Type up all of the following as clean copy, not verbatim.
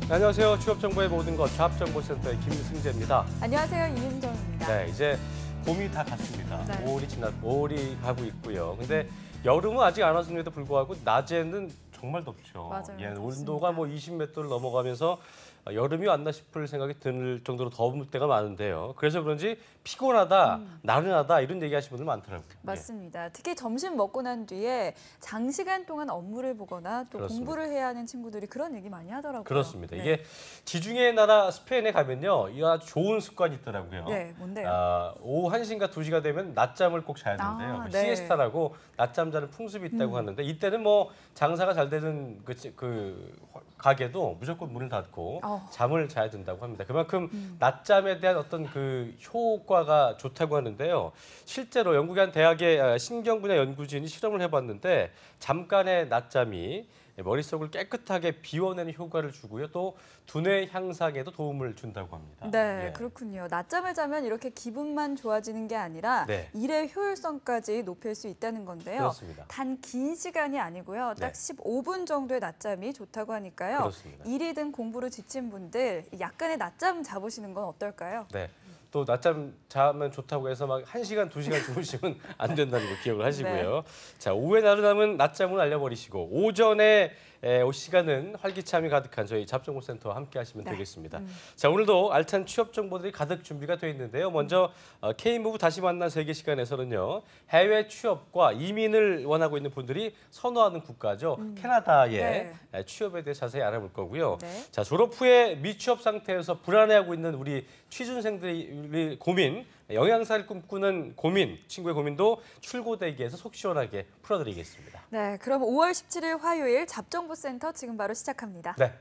안녕하세요. 취업정보의 모든 것 취업정보센터의 김승재입니다. 안녕하세요. 이은정입니다. 네, 이제 봄이 다 갔습니다. 네. 5월이 가고 있고요. 근데 여름은 아직 안 왔음에도 불구하고 낮에는 정말 덥죠. 맞아요. 예, 덥습니다. 온도가 뭐 20몇 도를 넘어가면서 여름이 왔나 싶을 생각이 들 정도로 더울 때가 많은데요. 그래서 그런지 피곤하다, 나른하다 이런 얘기하시는 분들 많더라고요. 맞습니다. 특히 점심 먹고 난 뒤에 장시간 동안 업무를 보거나 또 그렇습니다. 공부를 해야 하는 친구들이 그런 얘기 많이 하더라고요. 그렇습니다. 네. 이게 지중해 나라 스페인에 가면요, 이 아주 좋은 습관이 있더라고요. 네, 뭔데요? 오후 1시인가 2시가 되면 낮잠을 꼭 자야 된대요. 네. 시에스타라고 낮잠 자는 풍습이 있다고 하는데 이때는 뭐 장사가 잘 되는 그 가게도 무조건 문을 닫고 잠을 자야 된다고 합니다. 그만큼 낮잠에 대한 어떤 그 효과가 좋다고 하는데요. 실제로 영국의 한 대학의 신경 분야 연구진이 실험을 해봤는데 잠깐의 낮잠이 머릿속을 깨끗하게 비워내는 효과를 주고요. 또 두뇌 향상에도 도움을 준다고 합니다. 네, 예. 그렇군요. 낮잠을 자면 이렇게 기분만 좋아지는 게 아니라 네. 일의 효율성까지 높일 수 있다는 건데요. 그렇습니다. 단 긴 시간이 아니고요. 딱 네. 15분 정도의 낮잠이 좋다고 하니까요. 그렇습니다. 일이든 공부로 지친 분들 약간의 낮잠 자보시는 건 어떨까요? 네. 또 낮잠 자면 좋다고 해서 막 1시간, 2시간 주무시면 안 된다는 거 기억을 하시고요. 자, 오후에 나른함은 낮잠을 알려버리시고 오전에 시간은 활기참이 가득한 저희 잡정보센터와 함께 하시면 되겠습니다. 자, 오늘도 알찬 취업 정보들이 가득 준비가 되어 있는데요. 먼저 K무브 다시 만난 세계 시간에서는요. 해외 취업과 이민을 원하고 있는 분들이 선호하는 국가죠. 캐나다의 취업에 대해 자세히 알아볼 거고요. 네. 자, 졸업 후에 미취업 상태에서 불안해하고 있는 우리 취준생들의 고민, 영양사를 꿈꾸는 고민, 친구의 고민도 출고대기에서 속 시원하게 풀어드리겠습니다. 네, 그럼 5월 17일 화요일 잡정보센터 지금 바로 시작합니다. 네.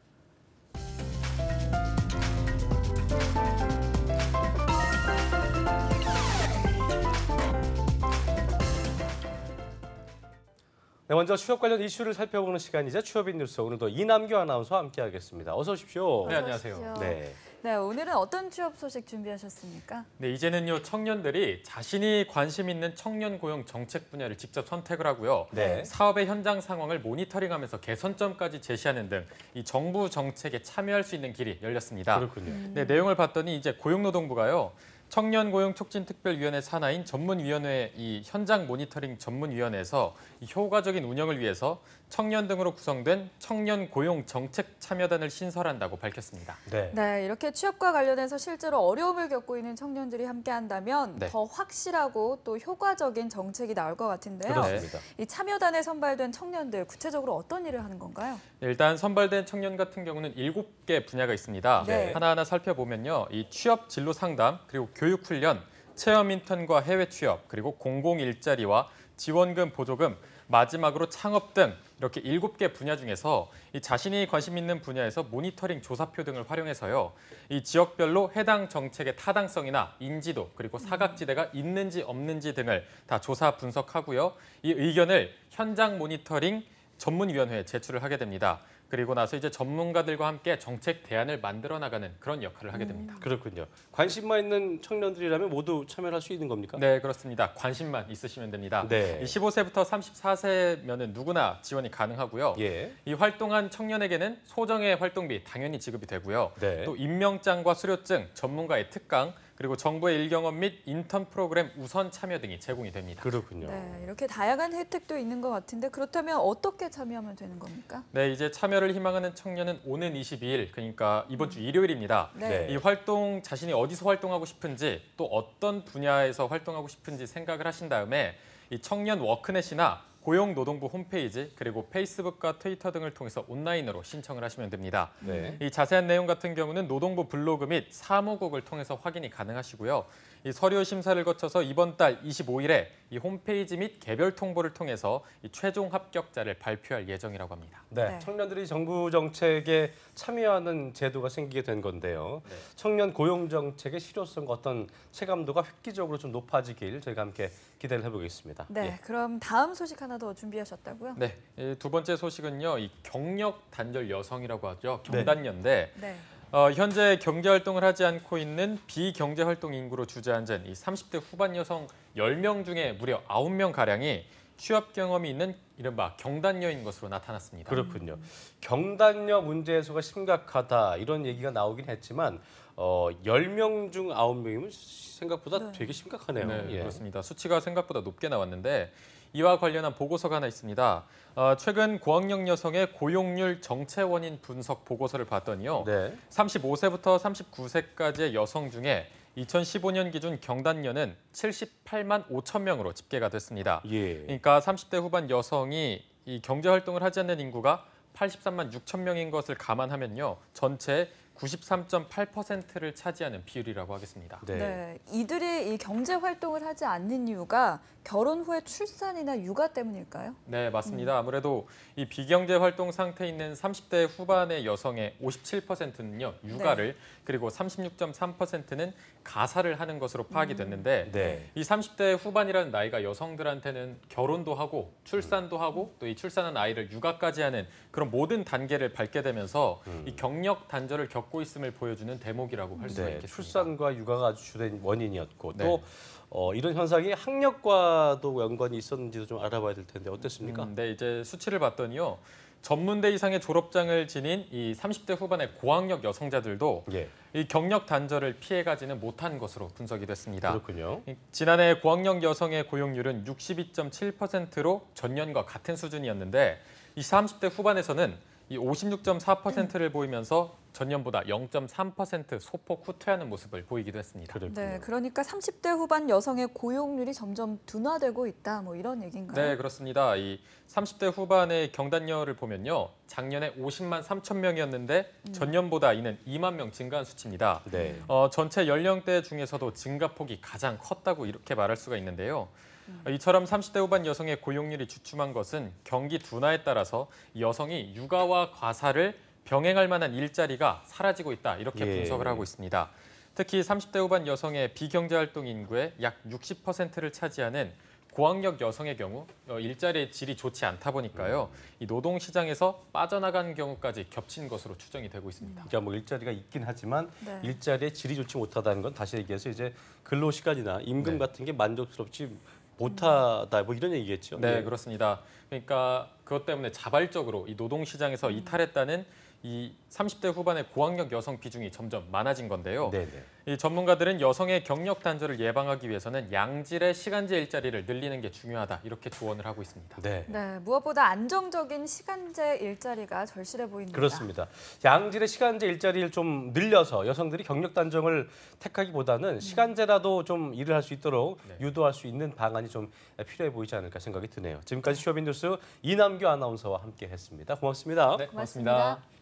네, 먼저 취업 관련 이슈를 살펴보는 시간이자 취업인 뉴스. 오늘도 이남규 아나운서와 함께하겠습니다. 어서 오십시오. 네, 안녕하세요. 네. 네, 오늘은 어떤 취업 소식 준비하셨습니까? 네, 이제는요 청년들이 자신이 관심 있는 청년 고용 정책 분야를 직접 선택을 하고요. 네. 사업의 현장 상황을 모니터링하면서 개선점까지 제시하는 등 이 정부 정책에 참여할 수 있는 길이 열렸습니다. 그렇군요. 네, 내용을 봤더니 이제 고용노동부가요. 청년 고용 촉진 특별위원회 산하인 전문위원회 이 현장 모니터링 전문위원회에서 이 효과적인 운영을 위해서 청년 등으로 구성된 청년 고용 정책 참여단을 신설한다고 밝혔습니다. 네. 네, 이렇게 취업과 관련해서 실제로 어려움을 겪고 있는 청년들이 함께한다면 네. 더 확실하고 또 효과적인 정책이 나올 것 같은데요. 그렇습니다. 이 참여단에 선발된 청년들 구체적으로 어떤 일을 하는 건가요? 네, 일단 선발된 청년 같은 경우는 7개 분야가 있습니다. 네. 하나하나 살펴보면요. 이 취업 진로 상담, 그리고 교육 훈련, 체험 인턴과 해외 취업, 그리고 공공 일자리와 지원금, 보조금, 마지막으로 창업 등 이렇게 7개 분야 중에서 이 자신이 관심 있는 분야에서 모니터링 조사표 등을 활용해서요. 이 지역별로 해당 정책의 타당성이나 인지도 그리고 사각지대가 있는지 없는지 등을 다 조사 분석하고요. 이 의견을 현장 모니터링 전문위원회에 제출을 하게 됩니다. 그리고 나서 이제 전문가들과 함께 정책 대안을 만들어 나가는 그런 역할을 하게 됩니다. 그렇군요. 관심만 있는 청년들이라면 모두 참여할 수 있는 겁니까? 네, 그렇습니다. 관심만 있으시면 됩니다. 네. 15세부터 34세면은 누구나 지원이 가능하고요. 예. 이 활동한 청년에게는 소정의 활동비 당연히 지급이 되고요. 네. 또 임명장과 수료증, 전문가의 특강, 그리고 정부의 일경험 및 인턴 프로그램 우선 참여 등이 제공이 됩니다. 그렇군요. 네, 이렇게 다양한 혜택도 있는 것 같은데 그렇다면 어떻게 참여하면 되는 겁니까? 네, 이제 참여를 희망하는 청년은 오는 22일, 그러니까 이번 주 일요일입니다. 네. 이 활동 자신이 어디서 활동하고 싶은지 또 어떤 분야에서 활동하고 싶은지 생각을 하신 다음에 이 청년 워크넷이나 고용노동부 홈페이지 그리고 페이스북과 트위터 등을 통해서 온라인으로 신청을 하시면 됩니다. 네. 이 자세한 내용 같은 경우는 노동부 블로그 및 사무국을 통해서 확인이 가능하시고요. 이 서류 심사를 거쳐서 이번 달 25일에 이 홈페이지 및 개별 통보를 통해서 이 최종 합격자를 발표할 예정이라고 합니다. 네, 네. 청년들이 정부 정책에 참여하는 제도가 생기게 된 건데요. 네. 청년 고용 정책의 실효성과 어떤 체감도가 획기적으로 좀 높아지길 저희가 함께 기대를 해보겠습니다. 네, 예. 그럼 다음 소식 하나 더 준비하셨다고요? 네, 두 번째 소식은요. 이 경력 단절 여성이라고 하죠. 경단녀인데 네. 현재 경제활동을 하지 않고 있는 비경제활동 인구로 주저앉은 이 30대 후반 여성 10명 중에 무려 9명 가량이 취업 경험이 있는 이른바 경단녀인 것으로 나타났습니다. 그렇군요. 경단녀 문제 해소가 심각하다 이런 얘기가 나오긴 했지만 10명 중 9명이면 생각보다 네. 되게 심각하네요. 네, 예. 그렇습니다. 수치가 생각보다 높게 나왔는데 이와 관련한 보고서가 하나 있습니다. 최근 고학력 여성의 고용률 정체 원인 분석 보고서를 봤더니요. 네. 35세부터 39세까지의 여성 중에 2015년 기준 경단녀는 78만 5천 명으로 집계가 됐습니다. 예. 그러니까 30대 후반 여성이 이 경제 활동을 하지 않는 인구가 83만 6천 명인 것을 감안하면요. 전체 93.8%를 차지하는 비율이라고 하겠습니다. 네. 네, 이들이 이 경제 활동을 하지 않는 이유가 결혼 후에 출산이나 육아 때문일까요? 네, 맞습니다. 아무래도 이 비경제 활동 상태에 있는 30대 후반의 여성의 57%는요, 육아를 그리고 36.3%는 가사를 하는 것으로 파악이 됐는데 네. 이 30대 후반이라는 나이가 여성들한테는 결혼도 하고 출산도 하고 또 이 출산한 아이를 육아까지 하는 그런 모든 단계를 밟게 되면서 이 경력 단절을 겪고 있음을 보여주는 대목이라고 할 수가 네, 있겠습니다. 출산과 육아가 아주 주된 원인이었고 네. 또 이런 현상이 학력과도 연관이 있었는지도 좀 알아봐야 될 텐데 어땠습니까? 네, 이제 수치를 봤더니요. 전문대 이상의 졸업장을 지닌 이 30대 후반의 고학력 여성자들도 예, 이 경력 단절을 피해가지는 못한 것으로 분석이 됐습니다. 그렇군요. 지난해 고학력 여성의 고용률은 62.7%로 전년과 같은 수준이었는데 이 30대 후반에서는 이 56.4%를 보이면서 전년보다 0.3% 소폭 후퇴하는 모습을 보이기도 했습니다. 그렇군요. 네, 그러니까 30대 후반 여성의 고용률이 점점 둔화되고 있다, 뭐 이런 얘기인가요? 네, 그렇습니다. 이 30대 후반의 경단녀를 보면요. 작년에 50만 3천 명이었는데 전년보다 이는 2만 명 증가한 수치입니다. 네. 전체 연령대 중에서도 증가폭이 가장 컸다고 이렇게 말할 수가 있는데요. 이처럼 30대 후반 여성의 고용률이 주춤한 것은 경기 둔화에 따라서 여성이 육아와 과사를 병행할 만한 일자리가 사라지고 있다 이렇게 예. 분석을 하고 있습니다. 특히 30대 후반 여성의 비경제활동 인구의 약 60%를 차지하는 고학력 여성의 경우 일자리의 질이 좋지 않다 보니까요. 이 노동시장에서 빠져나간 경우까지 겹친 것으로 추정이 되고 있습니다. 그러니까 뭐 일자리가 있긴 하지만 네. 일자리의 질이 좋지 못하다는 건 다시 얘기해서 이제 근로 시간이나 임금 네. 같은 게 만족스럽지 못하다 뭐 이런 얘기겠죠. 네, 예. 그렇습니다. 그러니까 그것 때문에 자발적으로 이 노동시장에서 이탈했다는 이 30대 후반의 고학력 여성 비중이 점점 많아진 건데요. 네, 네. 이 전문가들은 여성의 경력 단절을 예방하기 위해서는 양질의 시간제 일자리를 늘리는 게 중요하다 이렇게 조언을 하고 있습니다. 네. 네, 무엇보다 안정적인 시간제 일자리가 절실해 보입니다. 그렇습니다. 양질의 시간제 일자리를 좀 늘려서 여성들이 경력 단정을 택하기보다는 시간제라도 좀 일을 할 수 있도록 네. 유도할 수 있는 방안이 좀 필요해 보이지 않을까 생각이 드네요. 지금까지 쇼윈 뉴스 이남규 아나운서와 함께했습니다. 고맙습니다. 네, 고맙습니다. 고맙습니다.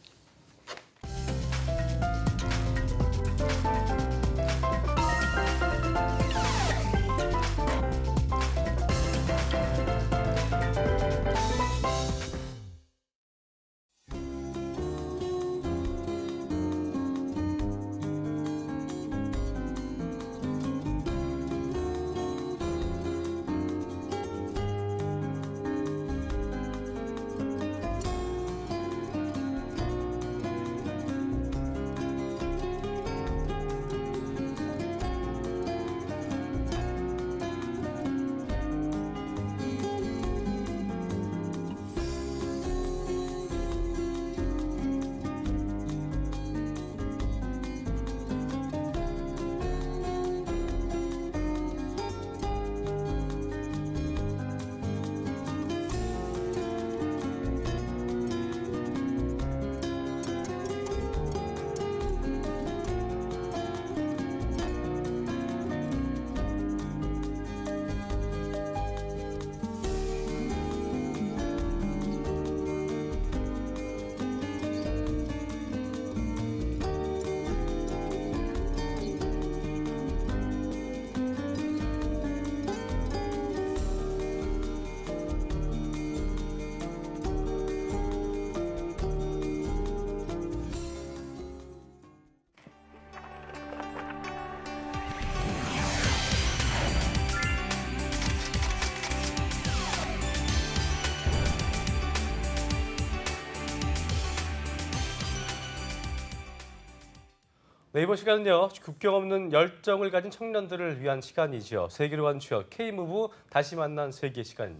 네, 이번 시간은요. 국경 없는 열정을 가진 청년들을 위한 시간이죠. 세계로 간 추억 K무브 다시 만난 세계 시간입니다.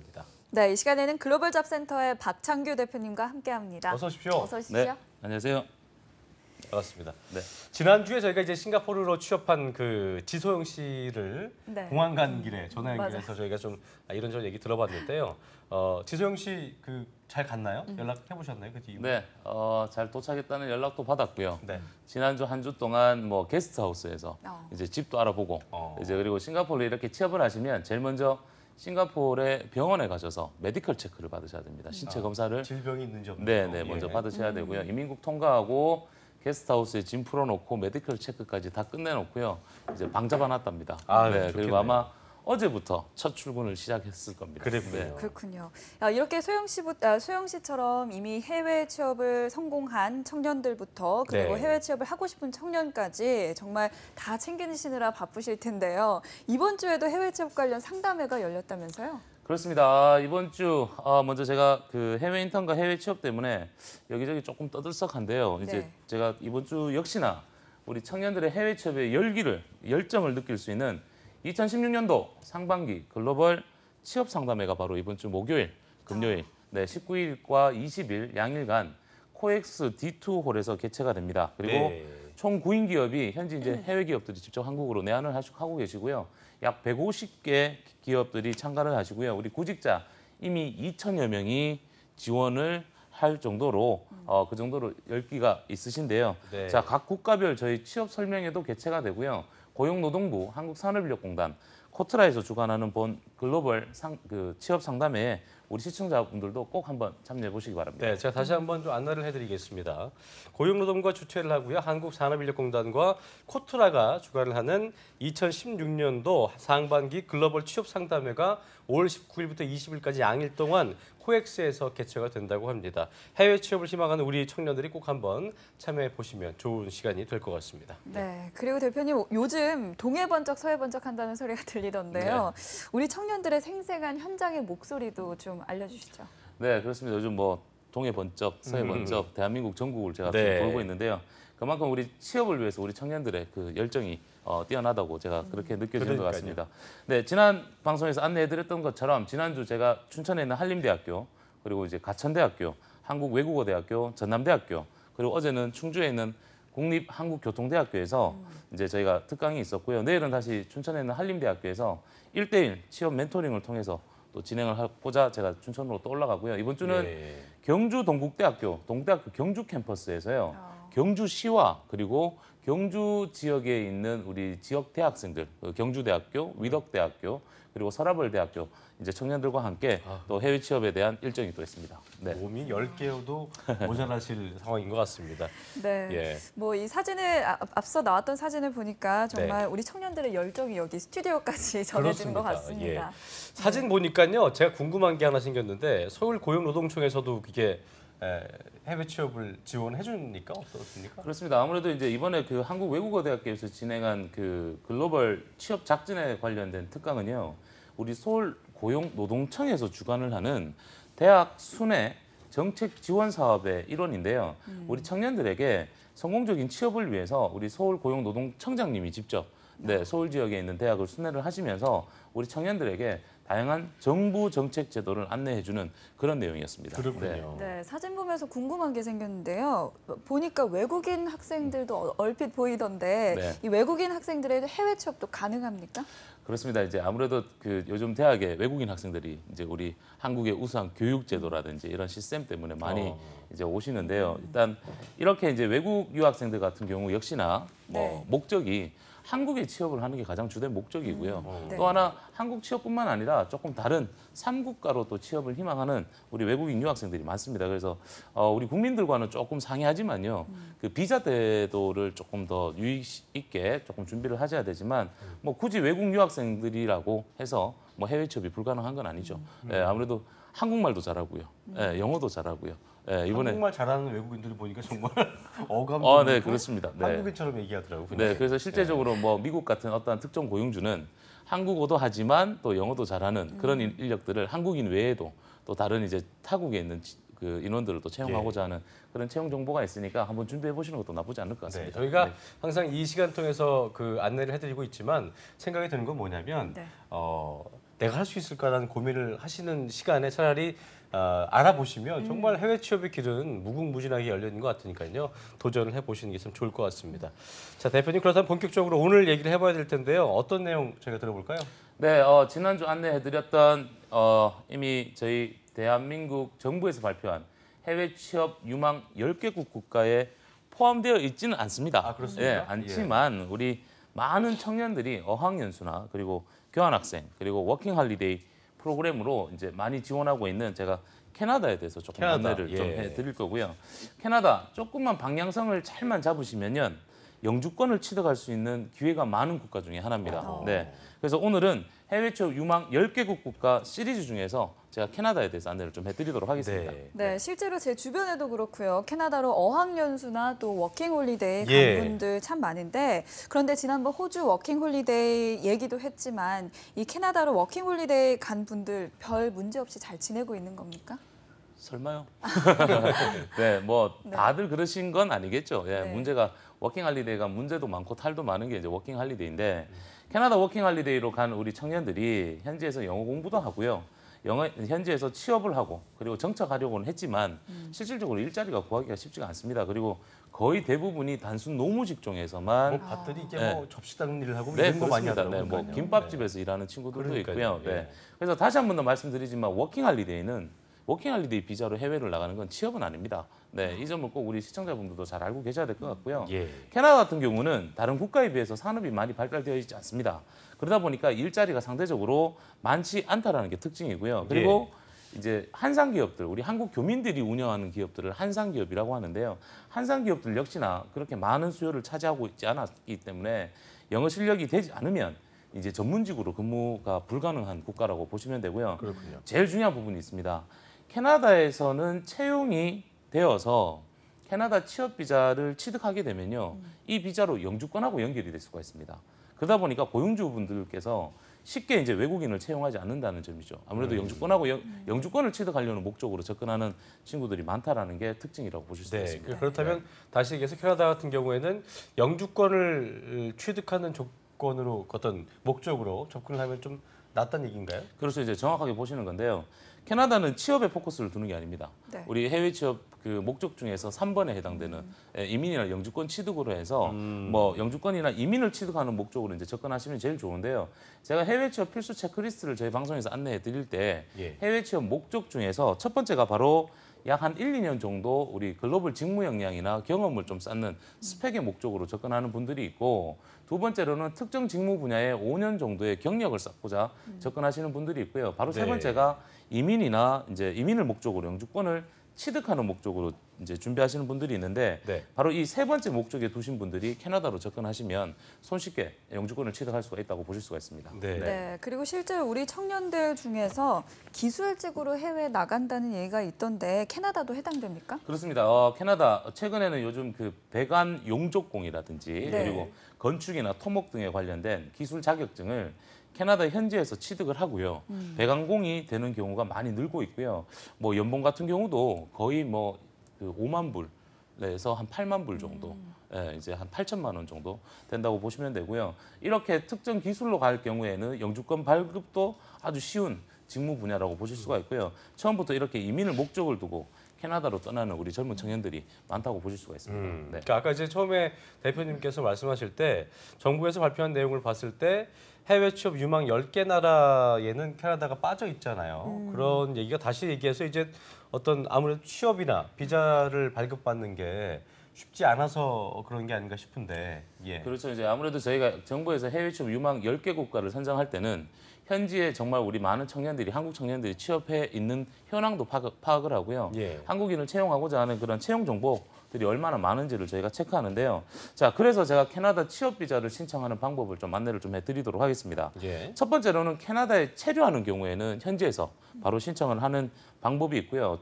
네, 이 시간에는 글로벌 잡센터의 박창규 대표님과 함께합니다. 어서 오십시오. 어서 오십시오. 네, 안녕하세요. 반갑습니다. 네. 지난주에 저희가 이제 싱가포르로 취업한 그 지소영 씨를 네. 공항 간 길에 전화 맞아요. 연결해서 저희가 좀 이런저런 얘기 들어봤는데요. 지소영 씨 그 잘 갔나요? 연락해 보셨나요? 그 뒤. 네, 잘 도착했다는 연락도 받았고요. 네. 지난주 한 주 동안 뭐 게스트하우스에서 이제 이제 집도 알아보고 어. 이제 그리고 싱가포르에 이렇게 취업을 하시면 제일 먼저 싱가포르의 병원에 가셔서 메디컬 체크를 받으셔야 됩니다. 신체 검사를 질병이 있는지 없는지. 네, 먼저 받으셔야 되고요. 이민국 통과하고 게스트하우스에 짐 풀어놓고 메디컬 체크까지 다 끝내놓고요. 이제 방 잡아놨답니다. 아, 네, 좋겠네요. 그리고 아마 어제부터 첫 출근을 시작했을 겁니다. 그랬군요. 네. 그렇군요. 이렇게 소영 씨처럼 이미 해외 취업을 성공한 청년들부터 그리고 네. 해외 취업을 하고 싶은 청년까지 정말 다 챙기시느라 바쁘실 텐데요. 이번 주에도 해외 취업 관련 상담회가 열렸다면서요? 그렇습니다. 이번 주 먼저 제가 그 해외 인턴과 해외 취업 때문에 여기저기 조금 떠들썩한데요. 이제 네. 제가 이번 주 역시나 우리 청년들의 해외 취업의 열정을 느낄 수 있는 2016년도 상반기 글로벌 취업 상담회가 바로 이번 주 목요일, 금요일, 19일과 20일 양일간 코엑스 D2 홀에서 개최가 됩니다. 그리고 네. 총 9인 기업이 현재 이제 해외 기업들이 직접 한국으로 내한을 하고 계시고요. 약 150개 기업들이 참가를 하시고요. 우리 구직자 이미 2천여 명이 지원을 할 정도로 그 정도로 열기가 있으신데요. 네. 자, 각 국가별 저희 취업 설명회도 개최가 되고요. 고용노동부, 한국산업인력공단, 코트라에서 주관하는 본 글로벌 취업 상담회에 우리 시청자분들도 꼭 한번 참여해 보시기 바랍니다. 네, 제가 다시 한번 좀 안내를 해드리겠습니다. 고용노동부가 주최를 하고요. 한국산업인력공단과 코트라가 주관을 하는 2016년도 상반기 글로벌 취업 상담회가 5월 19일부터 20일까지 양일 동안 코엑스에서 개최가 된다고 합니다. 해외 취업을 희망하는 우리 청년들이 꼭 한번 참여해 보시면 좋은 시간이 될 것 같습니다. 네. 그리고 대표님 요즘 동해 번쩍 서해 번쩍 한다는 소리가 들리던데요. 우리 청년들의 생생한 현장의 목소리도 좀 알려주시죠. 네, 그렇습니다. 요즘 뭐 동해 번쩍, 서해 번쩍, 대한민국 전국을 제가 네. 지금 돌고 있는데요. 그만큼 우리 취업을 위해서 우리 청년들의 그 열정이 뛰어나다고 제가 그렇게 느껴지는 것 그러니까요. 같습니다. 네, 지난 방송에서 안내해드렸던 것처럼 지난주 제가 춘천에 있는 한림대학교 그리고 이제 가천대학교, 한국외국어대학교, 전남대학교 그리고 어제는 충주에 있는 국립한국교통대학교에서 이제 저희가 특강이 있었고요. 내일은 다시 춘천에 있는 한림대학교에서 1대1 취업 멘토링을 통해서 또 진행을 하고자 제가 춘천으로 또 올라가고요. 이번 주는 네. 경주 동국대학교 경주 캠퍼스에서요. 경주시와 그리고 경주 지역에 있는 우리 지역 대학생들, 경주대학교, 위덕대학교, 그리고 서라벌대학교 이제 청년들과 함께 또 해외 취업에 대한 일정이 또 있습니다. 네. 몸이 10개여도 모자라실 상황인 것 같습니다. 네. 예. 뭐 이 사진을 앞서 나왔던 사진을 보니까 정말 우리 청년들의 열정이 여기 스튜디오까지 전해지는 것 같습니다. 예. 사진 보니까요, 제가 궁금한 게 하나 생겼는데 서울 고용노동청에서도 이게 해외 취업을 지원해 줍니까? 어떻습니까? 그렇습니다. 아무래도 이제 이번에 그 한국외국어대학교에서 진행한 그 글로벌 취업 작전에 관련된 특강은요. 우리 서울 고용노동청에서 주관을 하는 대학 순회 정책 지원 사업의 일원인데요. 우리 청년들에게 성공적인 취업을 위해서 우리 서울 고용노동청장님이 직접 서울 지역에 있는 대학을 순회를 하시면서 우리 청년들에게 다양한 정부 정책 제도를 안내해주는 그런 내용이었습니다. 그렇군요. 네, 사진 보면서 궁금한 게 생겼는데요. 보니까 외국인 학생들도 얼핏 보이던데 네. 이 외국인 학생들의 해외 취업도 가능합니까? 그렇습니다. 이제 아무래도 그 요즘 대학에 외국인 학생들이 이제 우리 한국의 우수한 교육 제도라든지 이런 시스템 때문에 많이 이제 오시는데요. 일단 이렇게 이제 외국 유학생들 같은 경우 역시나 네. 목적이 한국에 취업을 하는 게 가장 주된 목적이고요. 네. 또 하나 한국 취업뿐만 아니라 조금 다른 3국가로 또 취업을 희망하는 우리 외국인 유학생들이 많습니다. 그래서 우리 국민들과는 조금 상이하지만요. 그 비자 제도를 조금 더 유익 있게 조금 준비를 하셔야 되지만 뭐 굳이 외국 유학생들이라고 해서 뭐 해외 취업이 불가능한 건 아니죠. 예, 아무래도 한국말도 잘하고요. 예, 영어도 잘하고요. 예, 이번에 한국말 잘하는 외국인들을 보니까 정말 어감도 네, 그렇고 그렇습니다. 네. 한국인처럼 얘기하더라고요. 네, 그래서 실제적으로 뭐 미국 같은 어떤 특정 고용주는 한국어도 하지만 또 영어도 잘하는 그런 인력들을 한국인 외에도 또 다른 이제 타국에 있는 그 인원들을 또 채용하고자 하는 그런 채용 정보가 있으니까 한번 준비해 보시는 것도 나쁘지 않을 것 네, 같습니다. 저희가 네. 항상 이 시간 통해서 그 안내를 해드리고 있지만 생각이 드는 건 뭐냐면 네. 내가 할 수 있을까라는 고민을 하시는 시간에 차라리 알아보시면 정말 해외 취업의 길은 무궁무진하게 열려 있는 것 같으니까요. 도전을 해보시는 게 참 좋을 것 같습니다. 자, 대표님 그렇다면 본격적으로 오늘 얘기를 해봐야 될 텐데요. 어떤 내용 저희가 들어볼까요? 네, 지난주 안내해드렸던 이미 저희 대한민국 정부에서 발표한 해외 취업 유망 10개국 국가에 포함되어 있지는 않습니다. 아, 그렇습니까? 예, 않지만 우리 많은 청년들이 어학연수나 그리고 교환학생 그리고 워킹홀리데이 프로그램으로 이제 많이 지원하고 있는 제가 캐나다에 대해서 조금 캐나다, 안내를 좀 예. 해드릴 거고요. 캐나다 조금만 방향성을 잘만 잡으시면요. 영주권을 취득할 수 있는 기회가 많은 국가 중에 하나입니다. 네. 그래서 오늘은 해외 취업 유망 10개국 국가 시리즈 중에서 제가 캐나다에 대해서 안내를 좀 해드리도록 하겠습니다. 네. 네, 실제로 제 주변에도 그렇고요. 캐나다로 어학연수나 또 워킹홀리데이 간 예. 분들 참 많은데 그런데 지난번 호주 워킹홀리데이 얘기도 했지만 이 캐나다로 워킹홀리데이 간 분들 별 문제 없이 잘 지내고 있는 겁니까? 설마요? 네, 뭐 다들 그러신 건 아니겠죠. 예, 네. 문제가 워킹홀리데이가 문제도 많고 탈도 많은 게 이제 워킹홀리데이인데 캐나다 워킹홀리데이로 간 우리 청년들이 현지에서 영어 공부도 하고요. 현지에서 취업을 하고 그리고 정착하려고는 했지만 실질적으로 일자리가 구하기가 쉽지가 않습니다. 그리고 거의 대부분이 단순 노무 직종에서만 뭐 봤더니 이게 네. 뭐 접시 닦는 일을 하고 네, 이런 거 많이 그렇습니다. 하더라고요. 네, 뭐 그러니까요. 김밥집에서 일하는 친구들도 그러니까요. 있고요. 예. 네. 그래서 다시 한 번 더 말씀드리지만 워킹홀리데이 비자로 해외를 나가는 건 취업은 아닙니다. 네, 이 점을 꼭 우리 시청자분들도 잘 알고 계셔야 될 것 같고요. 예. 캐나다 같은 경우는 다른 국가에 비해서 산업이 많이 발달되어 있지 않습니다. 그러다 보니까 일자리가 상대적으로 많지 않다라는 게 특징이고요. 그리고 이제 한상 기업들, 우리 한국 교민들이 운영하는 기업들을 한상 기업이라고 하는데요. 한상 기업들 역시나 그렇게 많은 수요를 차지하고 있지 않았기 때문에 영어 실력이 되지 않으면 이제 전문직으로 근무가 불가능한 국가라고 보시면 되고요. 그렇군요. 제일 중요한 부분이 있습니다. 캐나다에서는 채용이 되어서 캐나다 취업 비자를 취득하게 되면요. 이 비자로 영주권하고 연결이 될 수가 있습니다. 그러다 보니까 고용주분들께서 쉽게 이제 외국인을 채용하지 않는다는 점이죠. 아무래도 영주권하고 영주권을 취득하려는 목적으로 접근하는 친구들이 많다라는 게 특징이라고 보실 수 네, 있습니다. 그렇다면 다시 얘기해서 캐나다 같은 경우에는 영주권을 취득하는 조건으로 어떤 목적으로 접근을 하면 좀 낫다는 얘기인가요? 그래서 이제 정확하게 보시는 건데요. 캐나다는 취업에 포커스를 두는 게 아닙니다. 네. 우리 해외 취업 그 목적 중에서 3번에 해당되는 이민이나 영주권 취득으로 해서 뭐 영주권이나 이민을 취득하는 목적으로 이제 접근하시면 제일 좋은데요. 제가 해외 취업 필수 체크리스트를 저희 방송에서 안내해 드릴 때 예. 해외 취업 목적 중에서 첫 번째가 바로 약 한 1, 2년 정도 우리 글로벌 직무 역량이나 경험을 좀 쌓는 스펙의 목적으로 접근하는 분들이 있고 두 번째로는 특정 직무 분야에 5년 정도의 경력을 쌓고자 접근하시는 분들이 있고요. 바로 세 네. 번째가 이민이나 이제 이민을 목적으로 영주권을 취득하는 목적으로 이제 준비하시는 분들이 있는데 네. 바로 이 세 번째 목적에 두신 분들이 캐나다로 접근하시면 손쉽게 영주권을 취득할 수가 있다고 보실 수가 있습니다. 네. 네, 그리고 실제로 우리 청년들 중에서 기술직으로 해외 나간다는 얘기가 있던데 캐나다도 해당됩니까? 그렇습니다. 캐나다 최근에는 요즘 그 배관 용접공이라든지 네. 그리고 건축이나 토목 등에 관련된 기술 자격증을 캐나다 현지에서 취득을 하고요. 배관공이 되는 경우가 많이 늘고 있고요. 뭐 연봉 같은 경우도 거의 뭐 그 5만 불에서 한 8만 불 정도, 예, 이제 한 8천만 원 정도 된다고 보시면 되고요. 이렇게 특정 기술로 갈 경우에는 영주권 발급도 아주 쉬운 직무 분야라고 보실 수가 있고요. 처음부터 이렇게 이민을 목적을 두고 캐나다로 떠나는 우리 젊은 청년들이 많다고 보실 수가 있습니다. 네. 그러니까 아까 이제 처음에 대표님께서 말씀하실 때 정부에서 발표한 내용을 봤을 때 해외 취업 유망 10개 나라에는 캐나다가 빠져 있잖아요. 그런 얘기가 다시 얘기해서 이제 어떤 아무래도 취업이나 비자를 발급받는 게 쉽지 않아서 그런 게 아닌가 싶은데. 예. 그렇죠. 이제 아무래도 저희가 정부에서 해외 취업 유망 10개 국가를 선정할 때는 현지에 정말 우리 많은 청년들이 한국 청년들이 취업해 있는 현황도 파악을 하고요. 예. 한국인을 채용하고자 하는 그런 채용 정보들이 얼마나 많은지를 저희가 체크하는데요. 자, 그래서 제가 캐나다 취업 비자를 신청하는 방법을 좀 안내를 좀 해드리도록 하겠습니다. 예. 첫 번째로는 캐나다에 체류하는 경우에는 현지에서 바로 신청을 하는 방법이 있고요.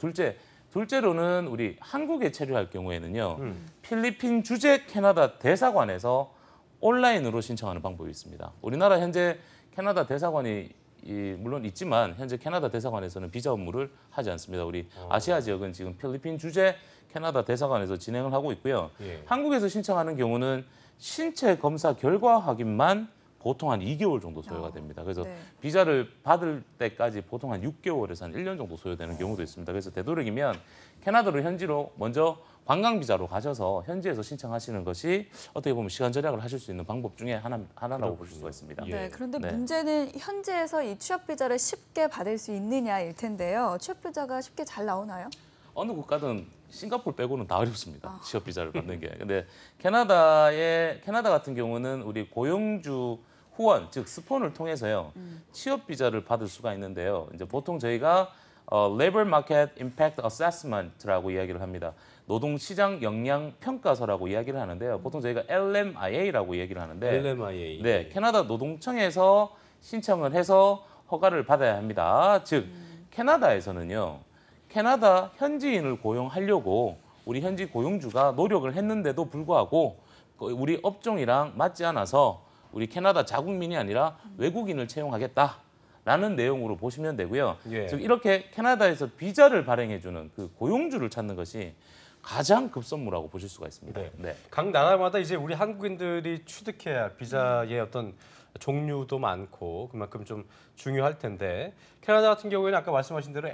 둘째로는 우리 한국에 체류할 경우에는요. 필리핀 주재 캐나다 대사관에서 온라인으로 신청하는 방법이 있습니다. 우리나라 현재 캐나다 대사관이 물론 있지만 현재 캐나다 대사관에서는 비자 업무를 하지 않습니다. 우리 아시아 지역은 지금 필리핀 주재 캐나다 대사관에서 진행을 하고 있고요. 예. 한국에서 신청하는 경우는 신체 검사 결과 확인만 보통 한 2개월 정도 소요가 됩니다. 그래서 네. 비자를 받을 때까지 보통 한 6개월에서 한 1년 정도 소요되는 경우도 있습니다. 그래서 되도록이면 캐나다로 현지로 먼저 관광 비자로 가셔서 현지에서 신청하시는 것이 어떻게 보면 시간 절약을 하실 수 있는 방법 중에 하나라고 보실 수가 있습니다. 예. 네, 그런데 네. 문제는 현지에서 이 취업 비자를 쉽게 받을 수 있느냐일 텐데요. 취업 비자가 쉽게 잘 나오나요? 어느 국가든 싱가포르 빼고는 다 어렵습니다. 취업 비자를 받는 게. 근데 캐나다 같은 경우는 우리 고용주 후원, 즉 스폰을 통해서요. 취업 비자를 받을 수가 있는데요. 이제 보통 저희가 Labor Market Impact Assessment라고 이야기를 합니다. 노동시장 영향 평가서라고 이야기를 하는데요. 보통 저희가 LMIA라고 이야기를 하는데 LMIA. 네, 캐나다 노동청에서 신청을 해서 허가를 받아야 합니다. 즉 캐나다에서는요. 캐나다 현지인을 고용하려고 우리 현지 고용주가 노력을 했는데도 불구하고 우리 업종이랑 맞지 않아서 우리 캐나다 자국민이 아니라 외국인을 채용하겠다라는 내용으로 보시면 되고요. 예. 즉 이렇게 캐나다에서 비자를 발행해주는 그 고용주를 찾는 것이 가장 급선무라고 보실 수가 있습니다. 네. 네. 각 나라마다 이제 우리 한국인들이 취득해야 할 비자의 어떤 종류도 많고 그만큼 좀 중요할 텐데 캐나다 같은 경우에는 아까 말씀하신 대로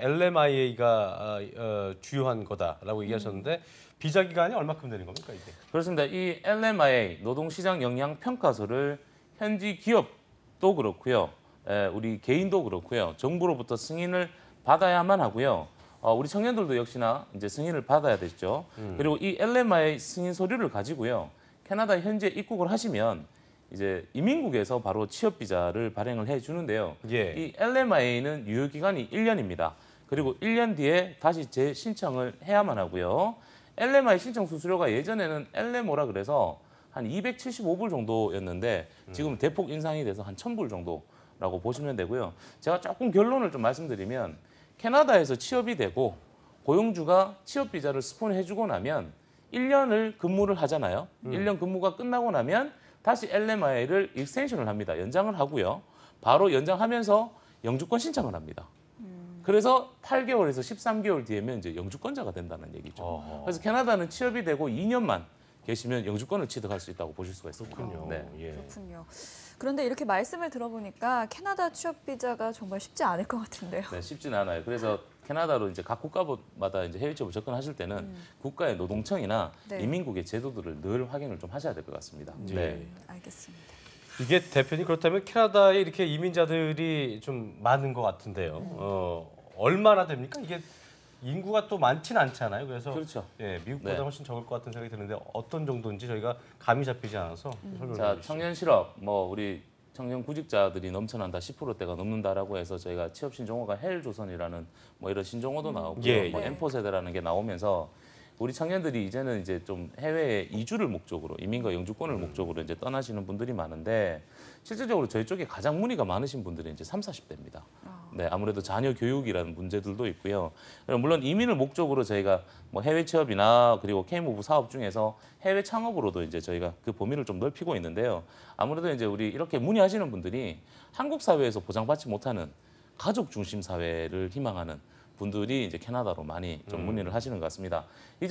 LMIA가 주요한 거다라고 얘기하셨는데 비자 기간이 얼마큼 되는 겁니까 이게? 그렇습니다. 이 LMIA 노동시장 영향 평가서를 현지 기업도 그렇고요, 우리 개인도 그렇고요, 정부로부터 승인을 받아야만 하고요. 우리 청년들도 역시나 이제 승인을 받아야 되죠. 그리고 이 LMIA 승인 서류를 가지고요, 캐나다 현지에 입국을 하시면 이제 이민국에서 바로 취업 비자를 발행을 해주는데요. 예. 이 LMIA는 유효 기간이 1년입니다. 그리고 1년 뒤에 다시 재신청을 해야만 하고요. LMI 신청 수수료가 예전에는 LMO라 그래서 한 275불 정도였는데 지금 대폭 인상이 돼서 한 1,000불 정도라고 보시면 되고요. 제가 조금 결론을 좀 말씀드리면 캐나다에서 취업이 되고 고용주가 취업 비자를 스폰해주고 나면 1년을 근무를 하잖아요. 1년 근무가 끝나고 나면 다시 LMIA를 익스텐션을 합니다. 연장을 하고요. 바로 연장하면서 영주권 신청을 합니다. 그래서 8개월에서 13개월 뒤에면 이제 영주권자가 된다는 얘기죠. 어허. 그래서 캐나다는 취업이 되고 2년만 계시면 영주권을 취득할 수 있다고 보실 수가 있습니다. 그렇군요. 네. 예. 그렇군요. 그런데 이렇게 말씀을 들어보니까 캐나다 취업 비자가 정말 쉽지 않을 것 같은데요. 네, 쉽지는 않아요. 그래서 캐나다로 이제 각 국가마다 이제 해외 취업을 접근하실 때는 국가의 노동청이나 네. 이민국의 제도들을 늘 확인을 좀 하셔야 될 것 같습니다. 예. 네. 알겠습니다. 이게 대표님 그렇다면 캐나다에 이렇게 이민자들이 좀 많은 것 같은데요. 얼마나 됩니까? 이게 인구가 또 많진 않잖아요. 그래서 그렇죠. 예, 미국보다 네. 훨씬 적을 것 같은 생각이 드는데 어떤 정도인지 저희가 감이 잡히지 않아서 설명을 자, 해주시죠. 청년 실업, 우리 청년 구직자들이 넘쳐난다, 10%대가 넘는다라고 해서 저희가 취업 신종호가 헬조선이라는 이런 신종호도 나오고요. 예, 예. M4 세대라는 게 나오면서 우리 청년들이 이제는 이제 좀 해외에 이주를 목적으로 이민과 영주권을 목적으로 이제 떠나시는 분들이 많은데 실질적으로 저희 쪽에 가장 문의가 많으신 분들이 이제 30, 40대입니다. 네, 아무래도 자녀 교육이라는 문제들도 있고요. 물론 이민을 목적으로 저희가 해외 취업이나 그리고 K무브 사업 중에서 해외 창업으로도 이제 저희가 그 범위를 좀 넓히고 있는데요. 아무래도 이제 우리 이렇게 문의하시는 분들이 한국 사회에서 보장받지 못하는 가족 중심 사회를 희망하는 분들이 이제 캐나다로 많이 좀 문의를 하시는 것 같습니다.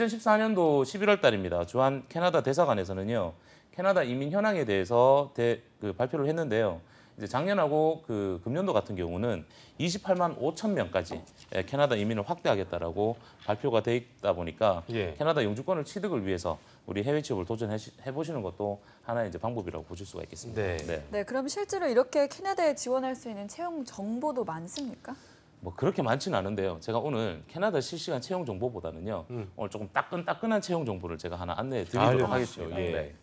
2014년도 11월 달입니다. 주한 캐나다 대사관에서는요, 캐나다 이민 현황에 대해서 발표를 했는데요. 이제 작년하고 그 금년도 같은 경우는 28만 5천 명까지 캐나다 이민을 확대하겠다라고 발표가 돼 있다 보니까 예. 캐나다 영주권을 취득을 위해서 우리 해외 취업을 도전해 보시는 것도 하나의 이제 방법이라고 보실 수가 있겠습니다. 네. 네, 그럼 실제로 이렇게 캐나다에 지원할 수 있는 채용 정보도 많습니까? 그렇게 많지는 않은데요. 제가 오늘 캐나다 실시간 채용 정보보다는요, 오늘 조금 따끈따끈한 채용 정보를 제가 하나 안내해 드리도록 알려주시죠. 하겠습니다. 예. 네.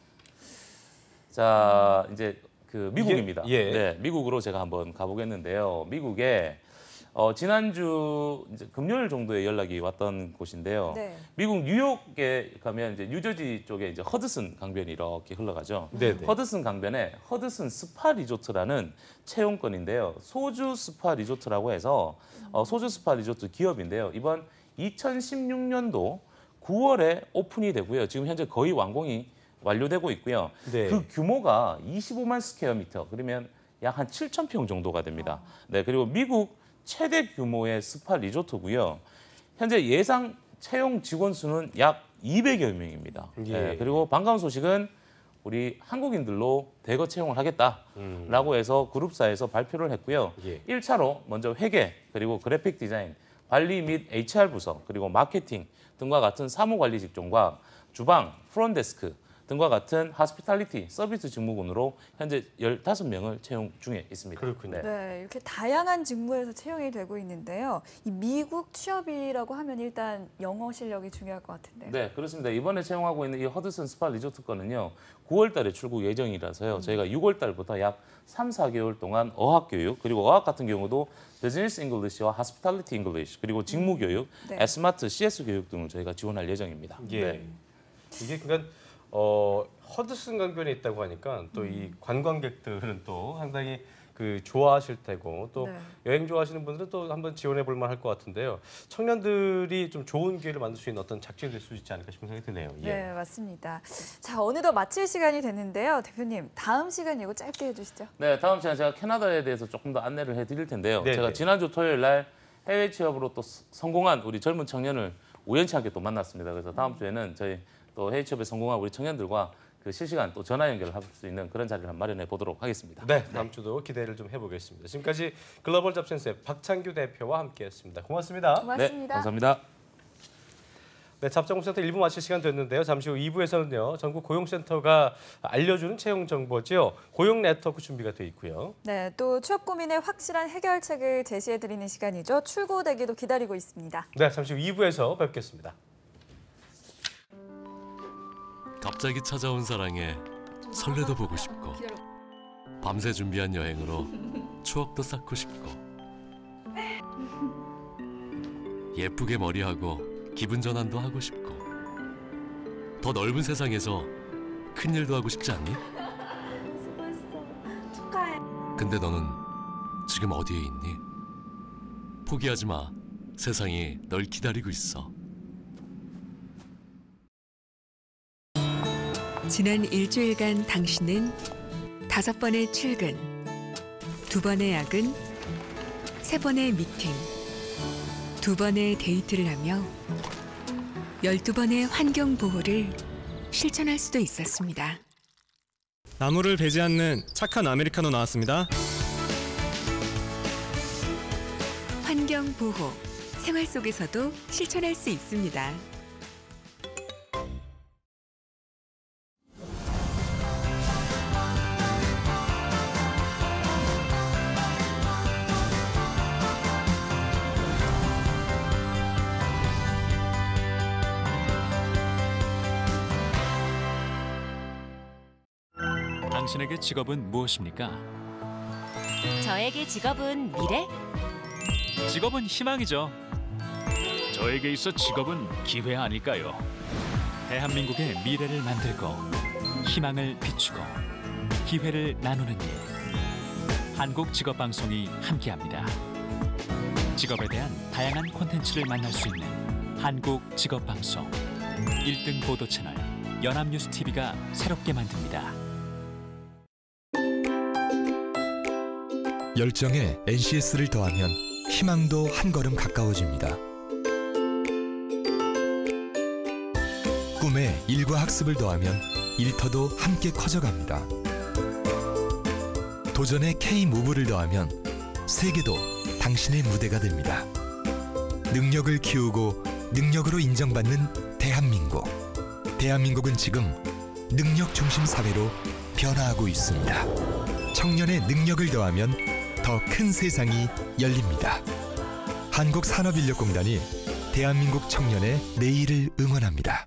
자, 이제 그 미국입니다. 예. 네, 미국으로 제가 한번 가보겠는데요. 미국에 지난주 이제 금요일 정도에 연락이 왔던 곳인데요. 네. 미국 뉴욕에 가면 이제 뉴저지 쪽에 이제 허드슨 강변이 이렇게 흘러가죠. 네네. 허드슨 강변에 허드슨 스파 리조트라는 채용권인데요. 소주 스파 리조트라고 해서 소주 스파 리조트 기업인데요. 이번 2016년도 9월에 오픈이 되고요. 지금 현재 거의 완공이 완료되고 있고요. 네. 그 규모가 25만 스퀘어미터, 그러면 약 한 7,000평 정도가 됩니다. 네, 그리고 미국 최대 규모의 스파 리조트고요. 현재 예상 채용 직원 수는 약 200여 명입니다. 예. 네, 그리고 반가운 소식은 우리 한국인들로 대거 채용을 하겠다라고 해서 그룹사에서 발표를 했고요. 예. 1차로 먼저 회계, 그리고 그래픽 디자인, 관리 및 HR 부서, 그리고 마케팅 등과 같은 사무 관리 직종과 주방, 프론데스크 등과 같은 하스피탈리티 서비스 직무군으로 현재 15명을 채용 중에 있습니다. 그렇군요. 네, 이렇게 다양한 직무에서 채용이 되고 있는데요. 이 미국 취업이라고 하면 일단 영어 실력이 중요할 것 같은데요. 네, 그렇습니다. 이번에 채용하고 있는 이 허드슨 스파 리조트 건은요. 9월 달에 출국 예정이라서요. 저희가 6월 달부터 약 3, 4개월 동안 어학 교육, 그리고 어학 같은 경우도 비즈니스 잉글리시와 하스피탈리티 잉글리시, 그리고 직무 교육, 네. 에스마트, CS 교육 등을 저희가 지원할 예정입니다. 예. 네. 이게 그러니까 허드슨 강변에 있다고 하니까 또 이 관광객들은 또 상당히 그 좋아하실 테고 또 네. 여행 좋아하시는 분들은 또 한번 지원해 볼 만할 것 같은데요. 청년들이 좀 좋은 기회를 만들 수 있는 어떤 작전이 될 수 있지 않을까 싶은 생각이 드네요. 예. 네, 맞습니다. 자, 어느덧 마칠 시간이 됐는데요. 대표님, 다음 시간 예고 짧게 해주시죠. 네, 다음 시간 제가 캐나다에 대해서 조금 더 안내를 해드릴 텐데요. 네, 제가 네. 지난주 토요일 날 해외 취업으로 또 성공한 우리 젊은 청년을 우연치 않게 또 만났습니다. 그래서 다음 주에는 저희 또 해외 취업에 성공한 우리 청년들과 그 실시간 또 전화 연결을 할 수 있는 그런 자리를 마련해 보도록 하겠습니다. 네, 다음 주도 기대를 좀 해보겠습니다. 지금까지 글로벌 잡센스의 박창규 대표와 함께했습니다. 고맙습니다. 네, 고맙습니다. 감사합니다. 네, 잡정센터 1부 마칠 시간 됐는데요. 잠시 후 2부에서는요. 전국 고용센터가 알려주는 채용 정보죠. 고용 네트워크 준비가 돼 있고요. 네, 또 취업 고민의 확실한 해결책을 제시해드리는 시간이죠. 출고대기도 기다리고 있습니다. 네, 잠시 후 2부에서 뵙겠습니다. 갑자기 찾아온 사랑에 설레도 보고 싶고 밤새 준비한 여행으로 추억도 쌓고 싶고 예쁘게 머리하고 기분 전환도 하고 싶고 더 넓은 세상에서 큰일도 하고 싶지 않니? 수고했어. 축하해. 근데 너는 지금 어디에 있니? 포기하지 마. 세상이 널 기다리고 있어. 지난 일주일간 당신은 5번의 출근, 2번의 야근, 3번의 미팅, 2번의 데이트를 하며 12번의 환경 보호를 실천할 수도 있었습니다. 나무를 베지 않는 착한 아메리카노 나왔습니다. 환경 보호, 생활 속에서도 실천할 수 있습니다. 당신에게 직업은 무엇입니까? 저에게 직업은 미래? 직업은 희망이죠. 저에게 있어 직업은 기회 아닐까요? 대한민국의 미래를 만들고 희망을 비추고 기회를 나누는 일. 한국직업방송이 함께합니다. 직업에 대한 다양한 콘텐츠를 만날 수 있는 한국직업방송 1등 보도 채널 연합뉴스TV가 새롭게 만듭니다. 열정에 NCS를 더하면 희망도 한 걸음 가까워집니다. 꿈에 일과 학습을 더하면 일터도 함께 커져갑니다. 도전에 K무브를 더하면 세계도 당신의 무대가 됩니다. 능력을 키우고 능력으로 인정받는 대한민국. 대한민국은 지금 능력 중심 사회로 변화하고 있습니다. 청년의 능력을 더하면 더 큰 세상이 열립니다. 한국산업인력공단이 대한민국 청년의 내일을 응원합니다.